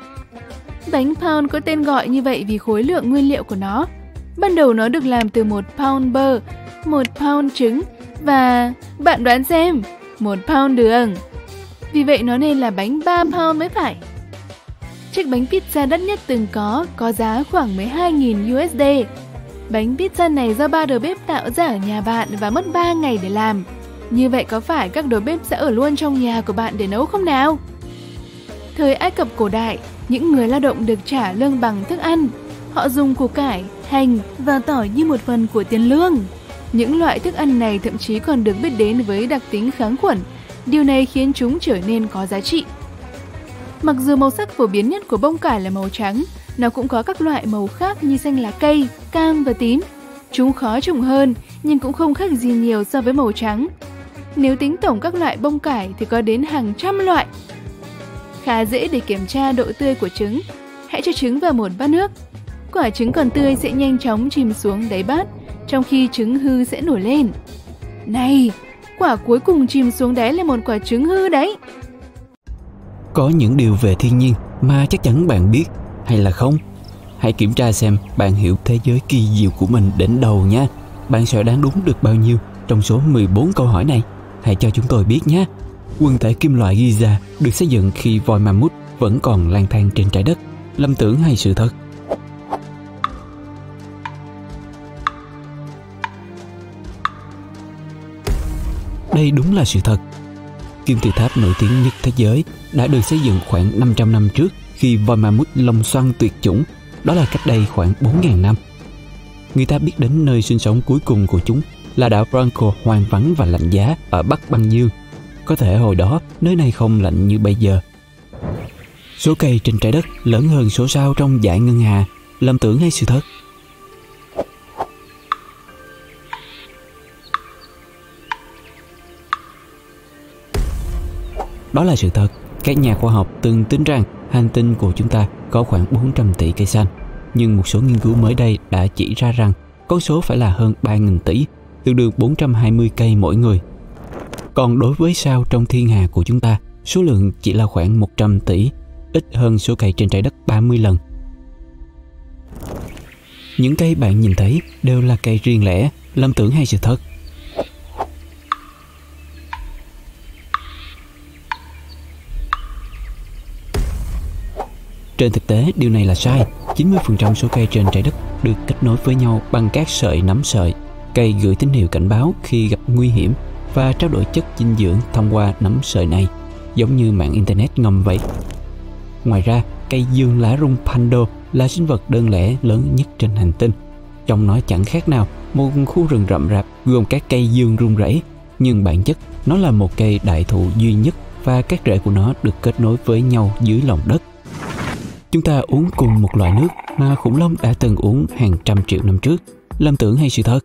Bánh pound có tên gọi như vậy vì khối lượng nguyên liệu của nó. Ban đầu nó được làm từ một pound bơ, một pound trứng và, bạn đoán xem, một pound đường. Vì vậy nó nên là bánh ba pound mới phải. Chiếc bánh pizza đắt nhất từng có, có giá khoảng mười hai nghìn đô la. Bánh pizza này do ba đầu bếp tạo ra ở nhà bạn và mất ba ngày để làm. Như vậy có phải các đầu bếp sẽ ở luôn trong nhà của bạn để nấu không nào? Thời Ai Cập cổ đại, Những người lao động được trả lương bằng thức ăn. Họ dùng củ cải, hành và tỏi như một phần của tiền lương. Những loại thức ăn này thậm chí còn được biết đến với đặc tính kháng khuẩn. Điều này khiến chúng trở nên có giá trị. Mặc dù màu sắc phổ biến nhất của bông cải là màu trắng, nó cũng có các loại màu khác như xanh lá cây, cam và tím. Chúng khó trồng hơn nhưng cũng không khác gì nhiều so với màu trắng. Nếu tính tổng các loại bông cải thì có đến hàng trăm loại. Khá dễ để kiểm tra độ tươi của trứng. Hãy cho trứng vào một bát nước. Quả trứng còn tươi sẽ nhanh chóng chìm xuống đáy bát, trong khi trứng hư sẽ nổi lên. Này, quả cuối cùng chìm xuống đáy là một quả trứng hư đấy. Có những điều về thiên nhiên mà chắc chắn bạn biết hay là không? Hãy kiểm tra xem bạn hiểu thế giới kỳ diệu của mình đến đâu nha. Bạn sẽ đoán đúng được bao nhiêu trong số mười bốn câu hỏi này? Hãy cho chúng tôi biết nhé. Quần thể kim loại Giza được xây dựng khi voi mammoth vẫn còn lang thang trên trái đất. Lầm tưởng hay sự thật? Đây đúng là sự thật. Kim tự tháp nổi tiếng nhất thế giới đã được xây dựng khoảng năm trăm năm trước khi voi mammoth lông xoăn tuyệt chủng. Đó là cách đây khoảng bốn nghìn năm. Người ta biết đến nơi sinh sống cuối cùng của chúng là đảo Bronco hoang vắng và lạnh giá ở Bắc Băng Dương. Có thể hồi đó nơi này không lạnh như bây giờ. Số cây trên trái đất lớn hơn số sao trong dải ngân hà. Lầm tưởng hay sự thật? Đó là sự thật. Các nhà khoa học từng tính rằng hành tinh của chúng ta có khoảng bốn trăm tỷ cây xanh. Nhưng một số nghiên cứu mới đây đã chỉ ra rằng con số phải là hơn ba nghìn tỷ, tương đương bốn trăm hai mươi cây mỗi người. Còn đối với sao trong thiên hà của chúng ta, số lượng chỉ là khoảng một trăm tỷ, ít hơn số cây trên trái đất ba mươi lần. Những cây bạn nhìn thấy đều là cây riêng lẻ, lầm tưởng hay sự thật? Trên thực tế, điều này là sai. chín mươi phần trăm số cây trên trái đất được kết nối với nhau bằng các sợi nắm sợi. Cây gửi tín hiệu cảnh báo khi gặp nguy hiểm và trao đổi chất dinh dưỡng thông qua nắm sợi này, giống như mạng Internet ngầm vậy. Ngoài ra, cây dương lá rung Pando là sinh vật đơn lẻ lớn nhất trên hành tinh. Trông nó chẳng khác nào một khu rừng rậm rạp gồm các cây dương rung rẩy, nhưng bản chất nó là một cây đại thụ duy nhất và các rễ của nó được kết nối với nhau dưới lòng đất. Chúng ta uống cùng một loại nước mà khủng long đã từng uống hàng trăm triệu năm trước. Lầm tưởng hay sự thật?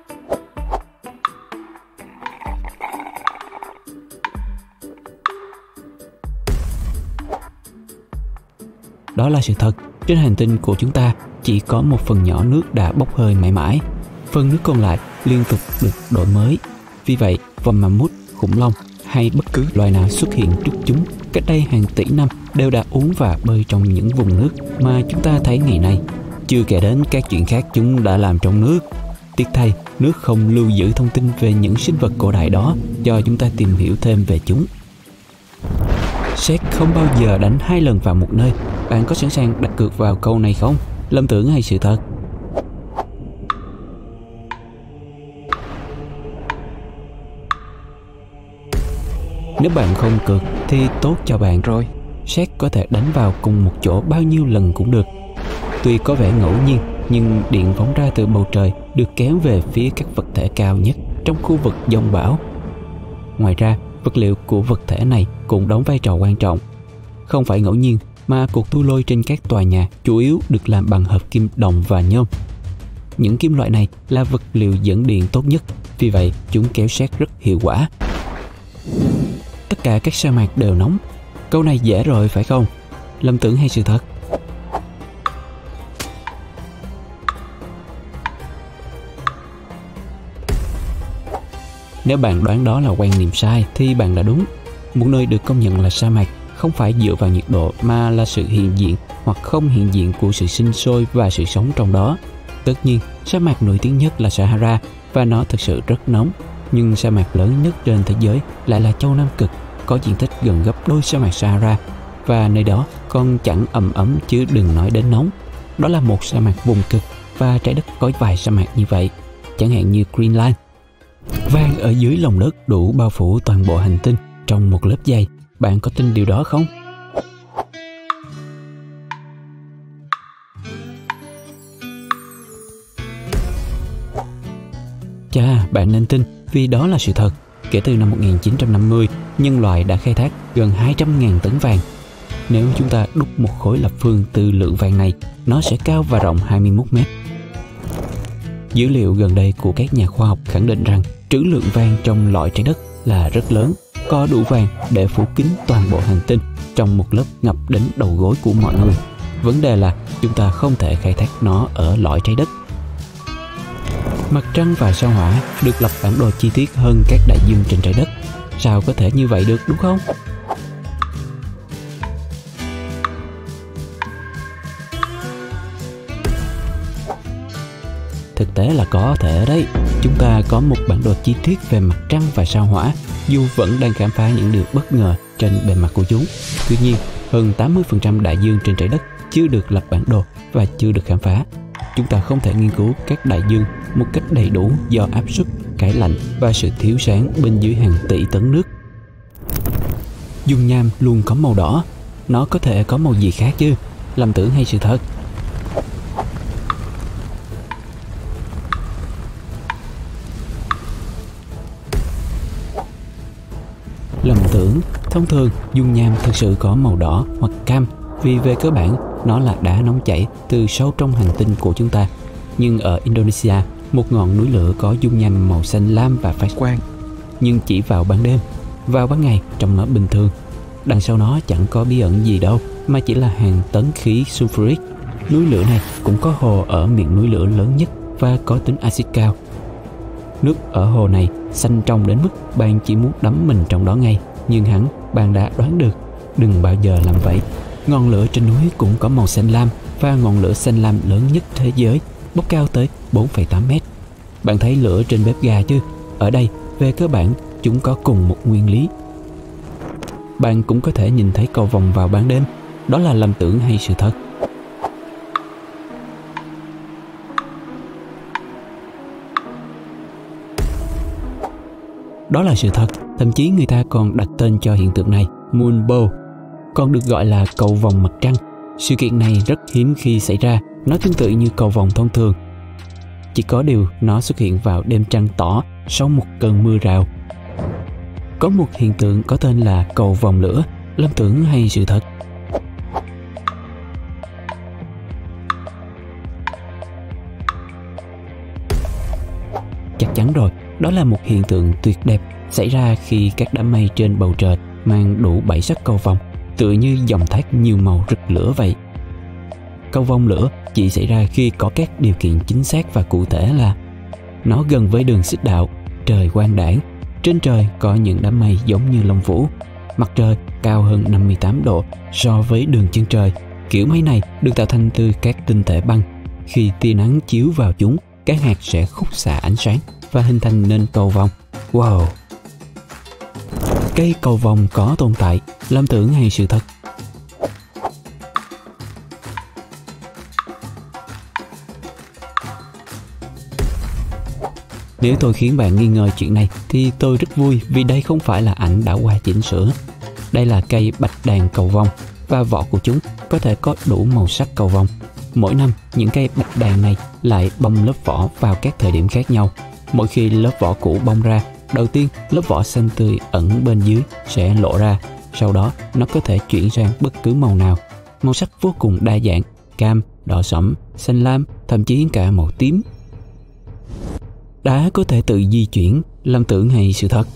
Đó là sự thật. Trên hành tinh của chúng ta chỉ có một phần nhỏ nước đã bốc hơi mãi mãi. Phần nước còn lại liên tục được đổi mới. Vì vậy, voi mammoth, khủng long hay bất cứ loài nào xuất hiện trước chúng cách đây hàng tỷ năm đều đã uống và bơi trong những vùng nước mà chúng ta thấy ngày nay. Chưa kể đến các chuyện khác chúng đã làm trong nước. Tiếc thay, nước không lưu giữ thông tin về những sinh vật cổ đại đó cho chúng ta tìm hiểu thêm về chúng. Sét không bao giờ đánh hai lần vào một nơi. Bạn có sẵn sàng đặt cược vào câu này không? Lầm tưởng hay sự thật? Nếu bạn không cược thì tốt cho bạn rồi. Sét có thể đánh vào cùng một chỗ bao nhiêu lần cũng được. Tuy có vẻ ngẫu nhiên, nhưng điện phóng ra từ bầu trời được kéo về phía các vật thể cao nhất trong khu vực giông bão. Ngoài ra, vật liệu của vật thể này cũng đóng vai trò quan trọng. Không phải ngẫu nhiên mà cột thu lôi trên các tòa nhà chủ yếu được làm bằng hợp kim đồng và nhôm. Những kim loại này là vật liệu dẫn điện tốt nhất, vì vậy chúng kéo sét rất hiệu quả. Tất cả các sa mạc đều nóng. Câu này dễ rồi phải không? Lầm tưởng hay sự thật? Nếu bạn đoán đó là quan niệm sai thì bạn đã đúng. Một nơi được công nhận là sa mạc không phải dựa vào nhiệt độ mà là sự hiện diện hoặc không hiện diện của sự sinh sôi và sự sống trong đó. Tất nhiên, sa mạc nổi tiếng nhất là Sahara và nó thực sự rất nóng. Nhưng sa mạc lớn nhất trên thế giới lại là châu Nam Cực, có diện tích gần gấp đôi sa mạc Sahara, và nơi đó còn chẳng ẩm ấm chứ đừng nói đến nóng. Đó là một sa mạc vùng cực và trái đất có vài sa mạc như vậy, chẳng hạn như Greenland. Vàng ở dưới lòng đất đủ bao phủ toàn bộ hành tinh trong một lớp dày. Bạn có tin điều đó không? Chà, bạn nên tin vì đó là sự thật. Kể từ năm một nghìn chín trăm năm mươi, nhân loại đã khai thác gần hai trăm nghìn tấn vàng. Nếu chúng ta đúc một khối lập phương từ lượng vàng này, nó sẽ cao và rộng hai mươi mốt mét. Dữ liệu gần đây của các nhà khoa học khẳng định rằng trữ lượng vàng trong lõi trái đất là rất lớn, có đủ vàng để phủ kín toàn bộ hành tinh trong một lớp ngập đến đầu gối của mọi người. Vấn đề là chúng ta không thể khai thác nó ở lõi trái đất. Mặt trăng và sao Hỏa được lập bản đồ chi tiết hơn các đại dương trên trái đất. Sao có thể như vậy được, đúng không? Thực tế là có thể đấy. Chúng ta có một bản đồ chi tiết về mặt trăng và sao Hỏa, dù vẫn đang khám phá những điều bất ngờ trên bề mặt của chúng. Tuy nhiên, hơn tám mươi phần trăm đại dương trên trái đất chưa được lập bản đồ và chưa được khám phá. Chúng ta không thể nghiên cứu các đại dương một cách đầy đủ do áp suất, cái lạnh và sự thiếu sáng bên dưới hàng tỷ tấn nước. Dung nham luôn có màu đỏ. Nó có thể có màu gì khác chứ? Lầm tưởng hay sự thật? Lầm tưởng. Thông thường, dung nham thực sự có màu đỏ hoặc cam vì về cơ bản nó là đá nóng chảy từ sâu trong hành tinh của chúng ta. Nhưng ở Indonesia, một ngọn núi lửa có dung nham màu xanh lam và phát quang, nhưng chỉ vào ban đêm. Vào ban ngày trông nó bình thường. Đằng sau nó chẳng có bí ẩn gì đâu, mà chỉ là hàng tấn khí sulfuric. Núi lửa này cũng có hồ ở miệng núi lửa lớn nhất và có tính axit cao. Nước ở hồ này xanh trong đến mức bạn chỉ muốn đắm mình trong đó ngay. Nhưng hẳn bạn đã đoán được. Đừng bao giờ làm vậy. Ngọn lửa trên núi cũng có màu xanh lam, và ngọn lửa xanh lam lớn nhất thế giới, bốc cao tới bốn phẩy tám mét. Bạn thấy lửa trên bếp ga chứ? Ở đây, về cơ bản, chúng có cùng một nguyên lý. Bạn cũng có thể nhìn thấy cầu vồng vào ban đêm. Đó là lầm tưởng hay sự thật? Đó là sự thật. Thậm chí người ta còn đặt tên cho hiện tượng này Moonbow, còn được gọi là cầu vồng mặt trăng. Sự kiện này rất hiếm khi xảy ra. Nó tương tự như cầu vồng thông thường, chỉ có điều nó xuất hiện vào đêm trăng tỏ sau một cơn mưa rào. Có một hiện tượng có tên là cầu vồng lửa. Lầm tưởng hay sự thật? Chắc chắn rồi. Đó là một hiện tượng tuyệt đẹp xảy ra khi các đám mây trên bầu trời mang đủ bảy sắc cầu vồng, tựa như dòng thác nhiều màu rực lửa vậy. Cầu vồng lửa chỉ xảy ra khi có các điều kiện chính xác và cụ thể là nó gần với đường xích đạo, trời quang đãng, trên trời có những đám mây giống như lông vũ, mặt trời cao hơn năm mươi tám độ so với đường chân trời. Kiểu mây này được tạo thành từ các tinh thể băng. Khi tia nắng chiếu vào chúng, các hạt sẽ khúc xạ ánh sáng và hình thành nên cầu vồng. Wow! Cây cầu vồng có tồn tại, lầm tưởng hay sự thật? Nếu tôi khiến bạn nghi ngờ chuyện này thì tôi rất vui, vì đây không phải là ảnh đã qua chỉnh sửa. Đây là cây bạch đàn cầu vồng, và vỏ của chúng có thể có đủ màu sắc cầu vồng. Mỗi năm, những cây bạch đàn này lại bong lớp vỏ vào các thời điểm khác nhau. Mỗi khi lớp vỏ cũ bong ra, đầu tiên lớp vỏ xanh tươi ẩn bên dưới sẽ lộ ra. Sau đó nó có thể chuyển sang bất cứ màu nào. Màu sắc vô cùng đa dạng: cam, đỏ sẫm, xanh lam, thậm chí cả màu tím. Đá có thể tự di chuyển, lầm tưởng hay sự thật?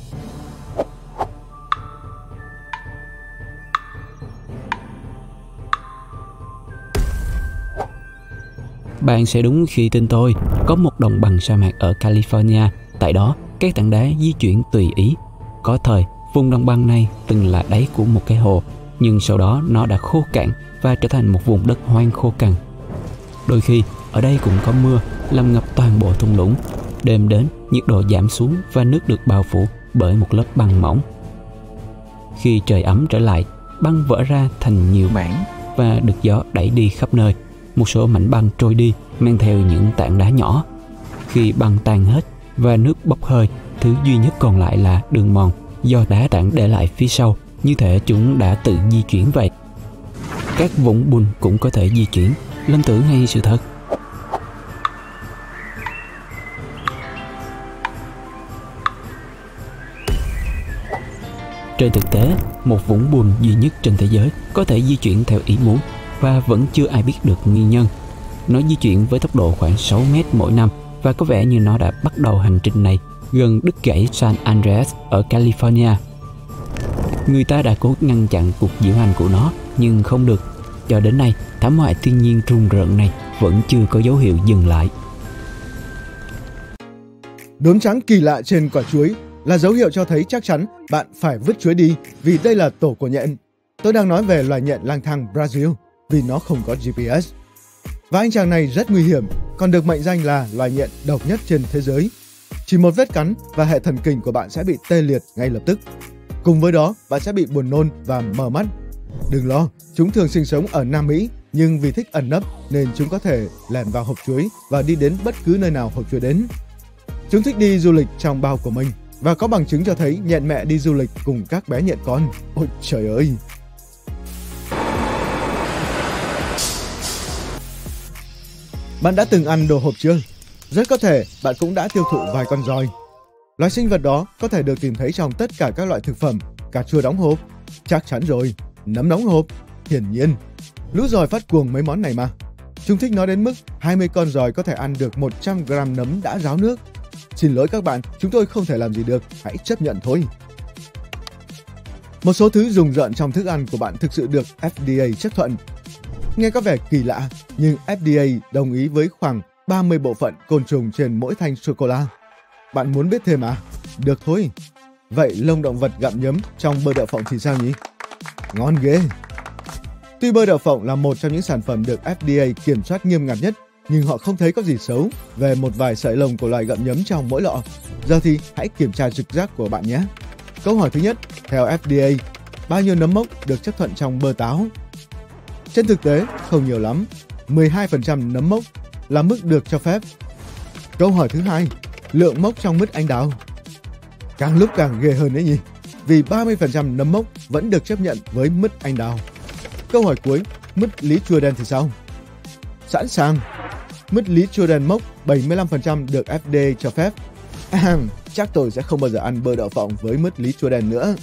Bạn sẽ đúng khi tin tôi. Có một đồng bằng sa mạc ở California. Tại đó, các tảng đá di chuyển tùy ý. Có thời, vùng đồng bằng này từng là đáy của một cái hồ, nhưng sau đó nó đã khô cạn và trở thành một vùng đất hoang khô cằn. Đôi khi, ở đây cũng có mưa, làm ngập toàn bộ thung lũng. Đêm đến, nhiệt độ giảm xuống và nước được bao phủ bởi một lớp băng mỏng. Khi trời ấm trở lại, băng vỡ ra thành nhiều mảng và được gió đẩy đi khắp nơi. Một số mảnh băng trôi đi, mang theo những tảng đá nhỏ. Khi băng tan hết và nước bốc hơi, thứ duy nhất còn lại là đường mòn do đá tảng để lại phía sau, như thể chúng đã tự di chuyển vậy. Các vũng bùn cũng có thể di chuyển, lầm tưởng hay sự thật? Trên thực tế, một vũng bùn duy nhất trên thế giới có thể di chuyển theo ý muốn và vẫn chưa ai biết được nguyên nhân. Nó di chuyển với tốc độ khoảng sáu mét mỗi năm và có vẻ như nó đã bắt đầu hành trình này gần đứt gãy San Andreas ở California. Người ta đã cố ngăn chặn cuộc diễu hành của nó nhưng không được. Cho đến nay, thảm họa thiên nhiên rùng rợn này vẫn chưa có dấu hiệu dừng lại. Đốm trắng kỳ lạ trên quả chuối là dấu hiệu cho thấy chắc chắn bạn phải vứt chuối đi vì đây là tổ của nhện. Tôi đang nói về loài nhện lang thang Brazil vì nó không có giê pê ét. Và anh chàng này rất nguy hiểm, còn được mệnh danh là loài nhện độc nhất trên thế giới. Chỉ một vết cắn và hệ thần kinh của bạn sẽ bị tê liệt ngay lập tức. Cùng với đó, bạn sẽ bị buồn nôn và mờ mắt. Đừng lo, chúng thường sinh sống ở Nam Mỹ, nhưng vì thích ẩn nấp nên chúng có thể lẻn vào hộp chuối và đi đến bất cứ nơi nào hộp chuối đến. Chúng thích đi du lịch trong bao của mình và có bằng chứng cho thấy nhện mẹ đi du lịch cùng các bé nhện con. Ôi trời ơi! Bạn đã từng ăn đồ hộp chưa? Rất có thể bạn cũng đã tiêu thụ vài con giòi. Loài sinh vật đó có thể được tìm thấy trong tất cả các loại thực phẩm. Cà chua đóng hộp, chắc chắn rồi. Nấm đóng hộp, hiển nhiên. Lũ giòi phát cuồng mấy món này mà. Chúng thích nó đến mức hai mươi con giòi có thể ăn được một trăm gram nấm đã ráo nước. Xin lỗi các bạn, chúng tôi không thể làm gì được, hãy chấp nhận thôi. Một số thứ rùng rợn trong thức ăn của bạn thực sự được ép đê a chấp thuận. Nghe có vẻ kỳ lạ, nhưng ép đê a đồng ý với khoảng ba mươi bộ phận côn trùng trên mỗi thanh sô-cô-la. Bạn muốn biết thêm à? Được thôi. Vậy lông động vật gặm nhấm trong bơ đậu phộng thì sao nhỉ? Ngon ghê! Tuy bơ đậu phộng là một trong những sản phẩm được ép đê a kiểm soát nghiêm ngặt nhất, nhưng họ không thấy có gì xấu về một vài sợi lông của loài gặm nhấm trong mỗi lọ. Giờ thì hãy kiểm tra trực giác của bạn nhé. Câu hỏi thứ nhất, theo ép đê a, bao nhiêu nấm mốc được chấp thuận trong bơ táo? Trên thực tế, không nhiều lắm. mười hai phần trăm nấm mốc là mức được cho phép. Câu hỏi thứ hai, lượng mốc trong mứt anh đào. Càng lúc càng ghê hơn đấy nhỉ, vì ba mươi phần trăm nấm mốc vẫn được chấp nhận với mứt anh đào. Câu hỏi cuối, mứt lý chua đen thì sao? Sẵn sàng. Mứt lý chua đen mốc bảy mươi lăm phần trăm được ép đê a cho phép. À, chắc tôi sẽ không bao giờ ăn bơ đậu phộng với mứt lý chua đen nữa.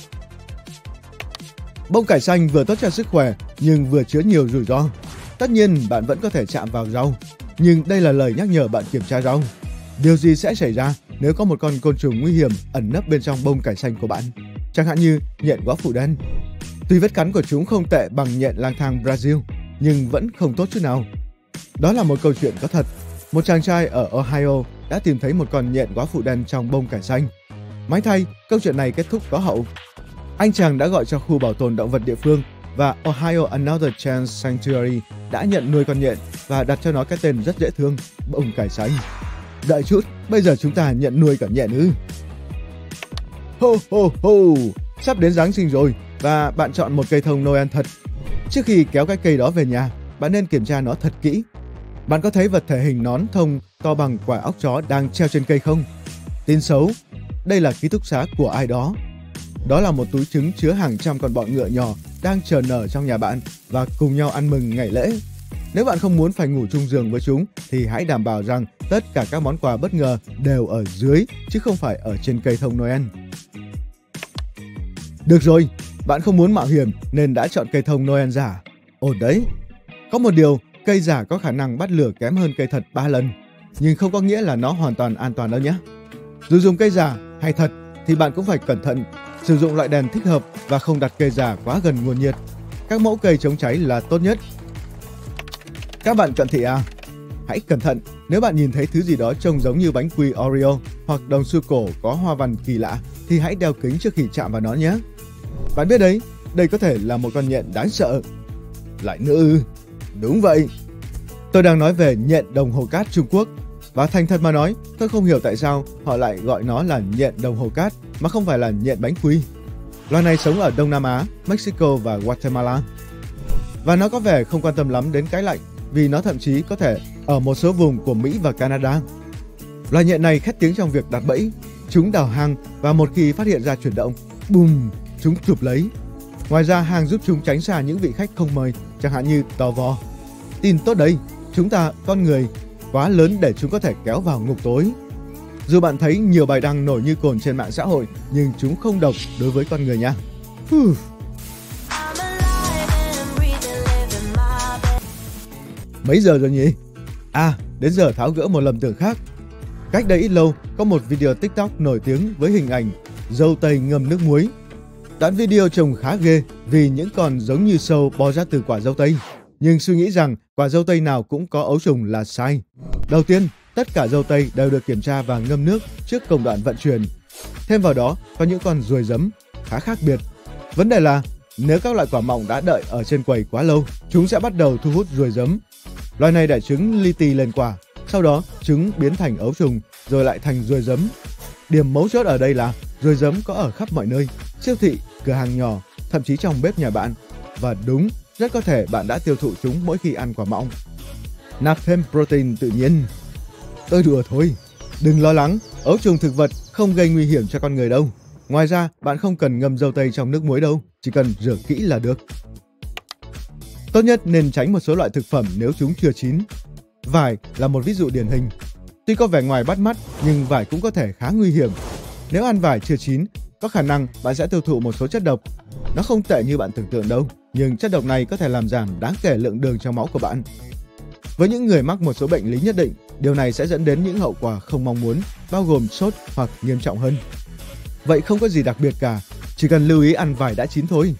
Bông cải xanh vừa tốt cho sức khỏe nhưng vừa chứa nhiều rủi ro. Tất nhiên bạn vẫn có thể chạm vào rau, nhưng đây là lời nhắc nhở bạn kiểm tra rau. Điều gì sẽ xảy ra nếu có một con côn trùng nguy hiểm ẩn nấp bên trong bông cải xanh của bạn? Chẳng hạn như nhện góa phụ đen. Tuy vết cắn của chúng không tệ bằng nhện lang thang Brazil, nhưng vẫn không tốt chút nào. Đó là một câu chuyện có thật. Một chàng trai ở Ohio đã tìm thấy một con nhện góa phụ đen trong bông cải xanh. May thay, câu chuyện này kết thúc có hậu. Anh chàng đã gọi cho khu bảo tồn động vật địa phương và Ohio Another Chance Sanctuary đã nhận nuôi con nhện và đặt cho nó cái tên rất dễ thương, bông cải xanh. Đợi chút, bây giờ chúng ta nhận nuôi cả nhện ư? Ho ho ho! Sắp đến Giáng sinh rồi và bạn chọn một cây thông Noel thật. Trước khi kéo cái cây đó về nhà, bạn nên kiểm tra nó thật kỹ. Bạn có thấy vật thể hình nón thông to bằng quả óc chó đang treo trên cây không? Tin xấu, đây là ký túc xá của ai đó. Đó là một túi trứng chứa hàng trăm con bọ ngựa nhỏ đang chờ nở trong nhà bạn và cùng nhau ăn mừng ngày lễ. Nếu bạn không muốn phải ngủ chung giường với chúng thì hãy đảm bảo rằng tất cả các món quà bất ngờ đều ở dưới chứ không phải ở trên cây thông Noel. Được rồi, bạn không muốn mạo hiểm nên đã chọn cây thông Noel giả. Ổn đấy. Có một điều, cây giả có khả năng bắt lửa kém hơn cây thật ba lần, nhưng không có nghĩa là nó hoàn toàn an toàn đâu nhé. Dù dùng cây giả hay thật thì bạn cũng phải cẩn thận, sử dụng loại đèn thích hợp và không đặt cây giả quá gần nguồn nhiệt. Các mẫu cây chống cháy là tốt nhất. Các bạn cận thị à? Hãy cẩn thận nếu bạn nhìn thấy thứ gì đó trông giống như bánh quy Oreo hoặc đồng xu cổ có hoa văn kỳ lạ thì hãy đeo kính trước khi chạm vào nó nhé. Bạn biết đấy, đây có thể là một con nhện đáng sợ. Lại nữa ư? Đúng vậy. Tôi đang nói về nhện đồng hồ cát Trung Quốc. Và thành thật mà nói, tôi không hiểu tại sao họ lại gọi nó là nhện đồng hồ cát mà không phải là nhện bánh quy. Loài này sống ở Đông Nam Á, Mexico và Guatemala. Và nó có vẻ không quan tâm lắm đến cái lạnh vì nó thậm chí có thể ở một số vùng của Mỹ và Canada. Loài nhện này khét tiếng trong việc đặt bẫy. Chúng đào hang và một khi phát hiện ra chuyển động, bùm, chúng chụp lấy. Ngoài ra hang giúp chúng tránh xa những vị khách không mời, chẳng hạn như tò vò. Tin tốt đấy, chúng ta, con người, quá lớn để chúng có thể kéo vào ngục tối. Dù bạn thấy nhiều bài đăng nổi như cồn trên mạng xã hội, nhưng chúng không độc đối với con người nha. Ừm. Mấy giờ rồi nhỉ? À, đến giờ tháo gỡ một lầm tưởng khác. Cách đây ít lâu, có một video TikTok nổi tiếng với hình ảnh dâu tây ngâm nước muối. Đoạn video trông khá ghê vì những con giống như sâu bò ra từ quả dâu tây. Nhưng suy nghĩ rằng quả dâu tây nào cũng có ấu trùng là sai. Đầu tiên, tất cả dâu tây đều được kiểm tra và ngâm nước trước công đoạn vận chuyển. Thêm vào đó, có những con ruồi giấm khá khác biệt. Vấn đề là, nếu các loại quả mọng đã đợi ở trên quầy quá lâu, chúng sẽ bắt đầu thu hút ruồi giấm. Loài này đẻ trứng li ti lên quả, sau đó trứng biến thành ấu trùng, rồi lại thành ruồi giấm. Điểm mấu chốt ở đây là ruồi giấm có ở khắp mọi nơi, siêu thị, cửa hàng nhỏ, thậm chí trong bếp nhà bạn. Và đúng, rất có thể bạn đã tiêu thụ chúng mỗi khi ăn quả mọng. Nạp thêm protein tự nhiên. Tôi đùa thôi, đừng lo lắng, ấu trùng thực vật không gây nguy hiểm cho con người đâu. Ngoài ra, bạn không cần ngâm dâu tây trong nước muối đâu, chỉ cần rửa kỹ là được. Tốt nhất nên tránh một số loại thực phẩm nếu chúng chưa chín. Vải là một ví dụ điển hình. Tuy có vẻ ngoài bắt mắt, nhưng vải cũng có thể khá nguy hiểm. Nếu ăn vải chưa chín, có khả năng bạn sẽ tiêu thụ một số chất độc. Nó không tệ như bạn tưởng tượng đâu, nhưng chất độc này có thể làm giảm đáng kể lượng đường trong máu của bạn. Với những người mắc một số bệnh lý nhất định, điều này sẽ dẫn đến những hậu quả không mong muốn, bao gồm sốt hoặc nghiêm trọng hơn. Vậy không có gì đặc biệt cả, chỉ cần lưu ý ăn vải đã chín thôi.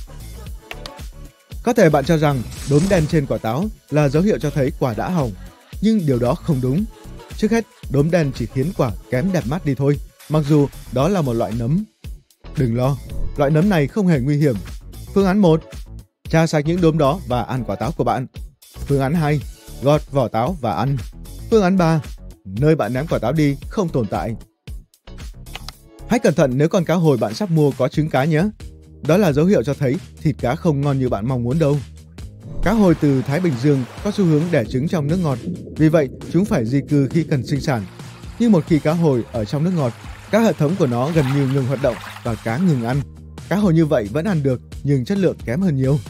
Có thể bạn cho rằng đốm đen trên quả táo là dấu hiệu cho thấy quả đã hỏng, nhưng điều đó không đúng. Trước hết, đốm đen chỉ khiến quả kém đẹp mắt đi thôi, mặc dù đó là một loại nấm. Đừng lo, loại nấm này không hề nguy hiểm. Phương án một, chà sạch những đốm đó và ăn quả táo của bạn. Phương án hai, gọt vỏ táo và ăn. Phương án ba, nơi bạn ném quả táo đi không tồn tại. Hãy cẩn thận nếu con cá hồi bạn sắp mua có trứng cá nhé. Đó là dấu hiệu cho thấy thịt cá không ngon như bạn mong muốn đâu. Cá hồi từ Thái Bình Dương có xu hướng đẻ trứng trong nước ngọt, vì vậy chúng phải di cư khi cần sinh sản. Nhưng một khi cá hồi ở trong nước ngọt, các hệ thống của nó gần như ngừng hoạt động và cá ngừng ăn. Cá hồi như vậy vẫn ăn được nhưng chất lượng kém hơn nhiều.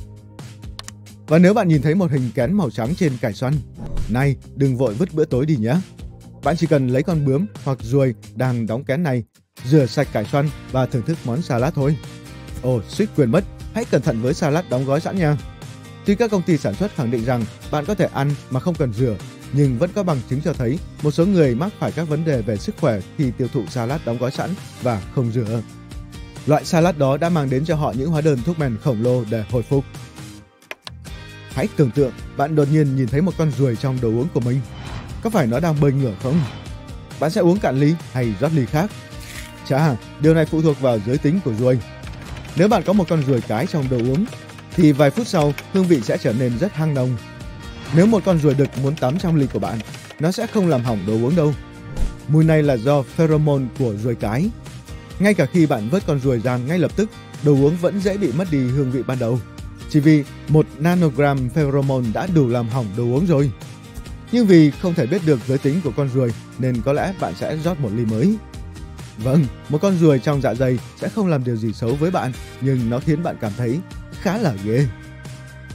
Và nếu bạn nhìn thấy một hình kén màu trắng trên cải xoăn, này đừng vội vứt bữa tối đi nhé. Bạn chỉ cần lấy con bướm hoặc ruồi đang đóng kén này, rửa sạch cải xoăn và thưởng thức món salad thôi. Ồ, suýt quên mất, hãy cẩn thận với salad đóng gói sẵn nha. Tuy các công ty sản xuất khẳng định rằng bạn có thể ăn mà không cần rửa, nhưng vẫn có bằng chứng cho thấy một số người mắc phải các vấn đề về sức khỏe khi tiêu thụ salad đóng gói sẵn và không rửa. Loại salad đó đã mang đến cho họ những hóa đơn thuốc men khổng lồ để hồi phục. Hãy tưởng tượng bạn đột nhiên nhìn thấy một con ruồi trong đồ uống của mình. Có phải nó đang bơi ngửa không? Bạn sẽ uống cạn ly hay rót ly khác? Chà, điều này phụ thuộc vào giới tính của ruồi. Nếu bạn có một con ruồi cái trong đồ uống, thì vài phút sau hương vị sẽ trở nên rất hăng nồng. Nếu một con ruồi đực muốn tắm trong ly của bạn, nó sẽ không làm hỏng đồ uống đâu. Mùi này là do pheromone của ruồi cái. Ngay cả khi bạn vớt con ruồi ra ngay lập tức, đồ uống vẫn dễ bị mất đi hương vị ban đầu. Chỉ vì một nanogram pheromone đã đủ làm hỏng đồ uống rồi. Nhưng vì không thể biết được giới tính của con ruồi nên có lẽ bạn sẽ rót một ly mới. Vâng, một con ruồi trong dạ dày sẽ không làm điều gì xấu với bạn, nhưng nó khiến bạn cảm thấy khá là ghê.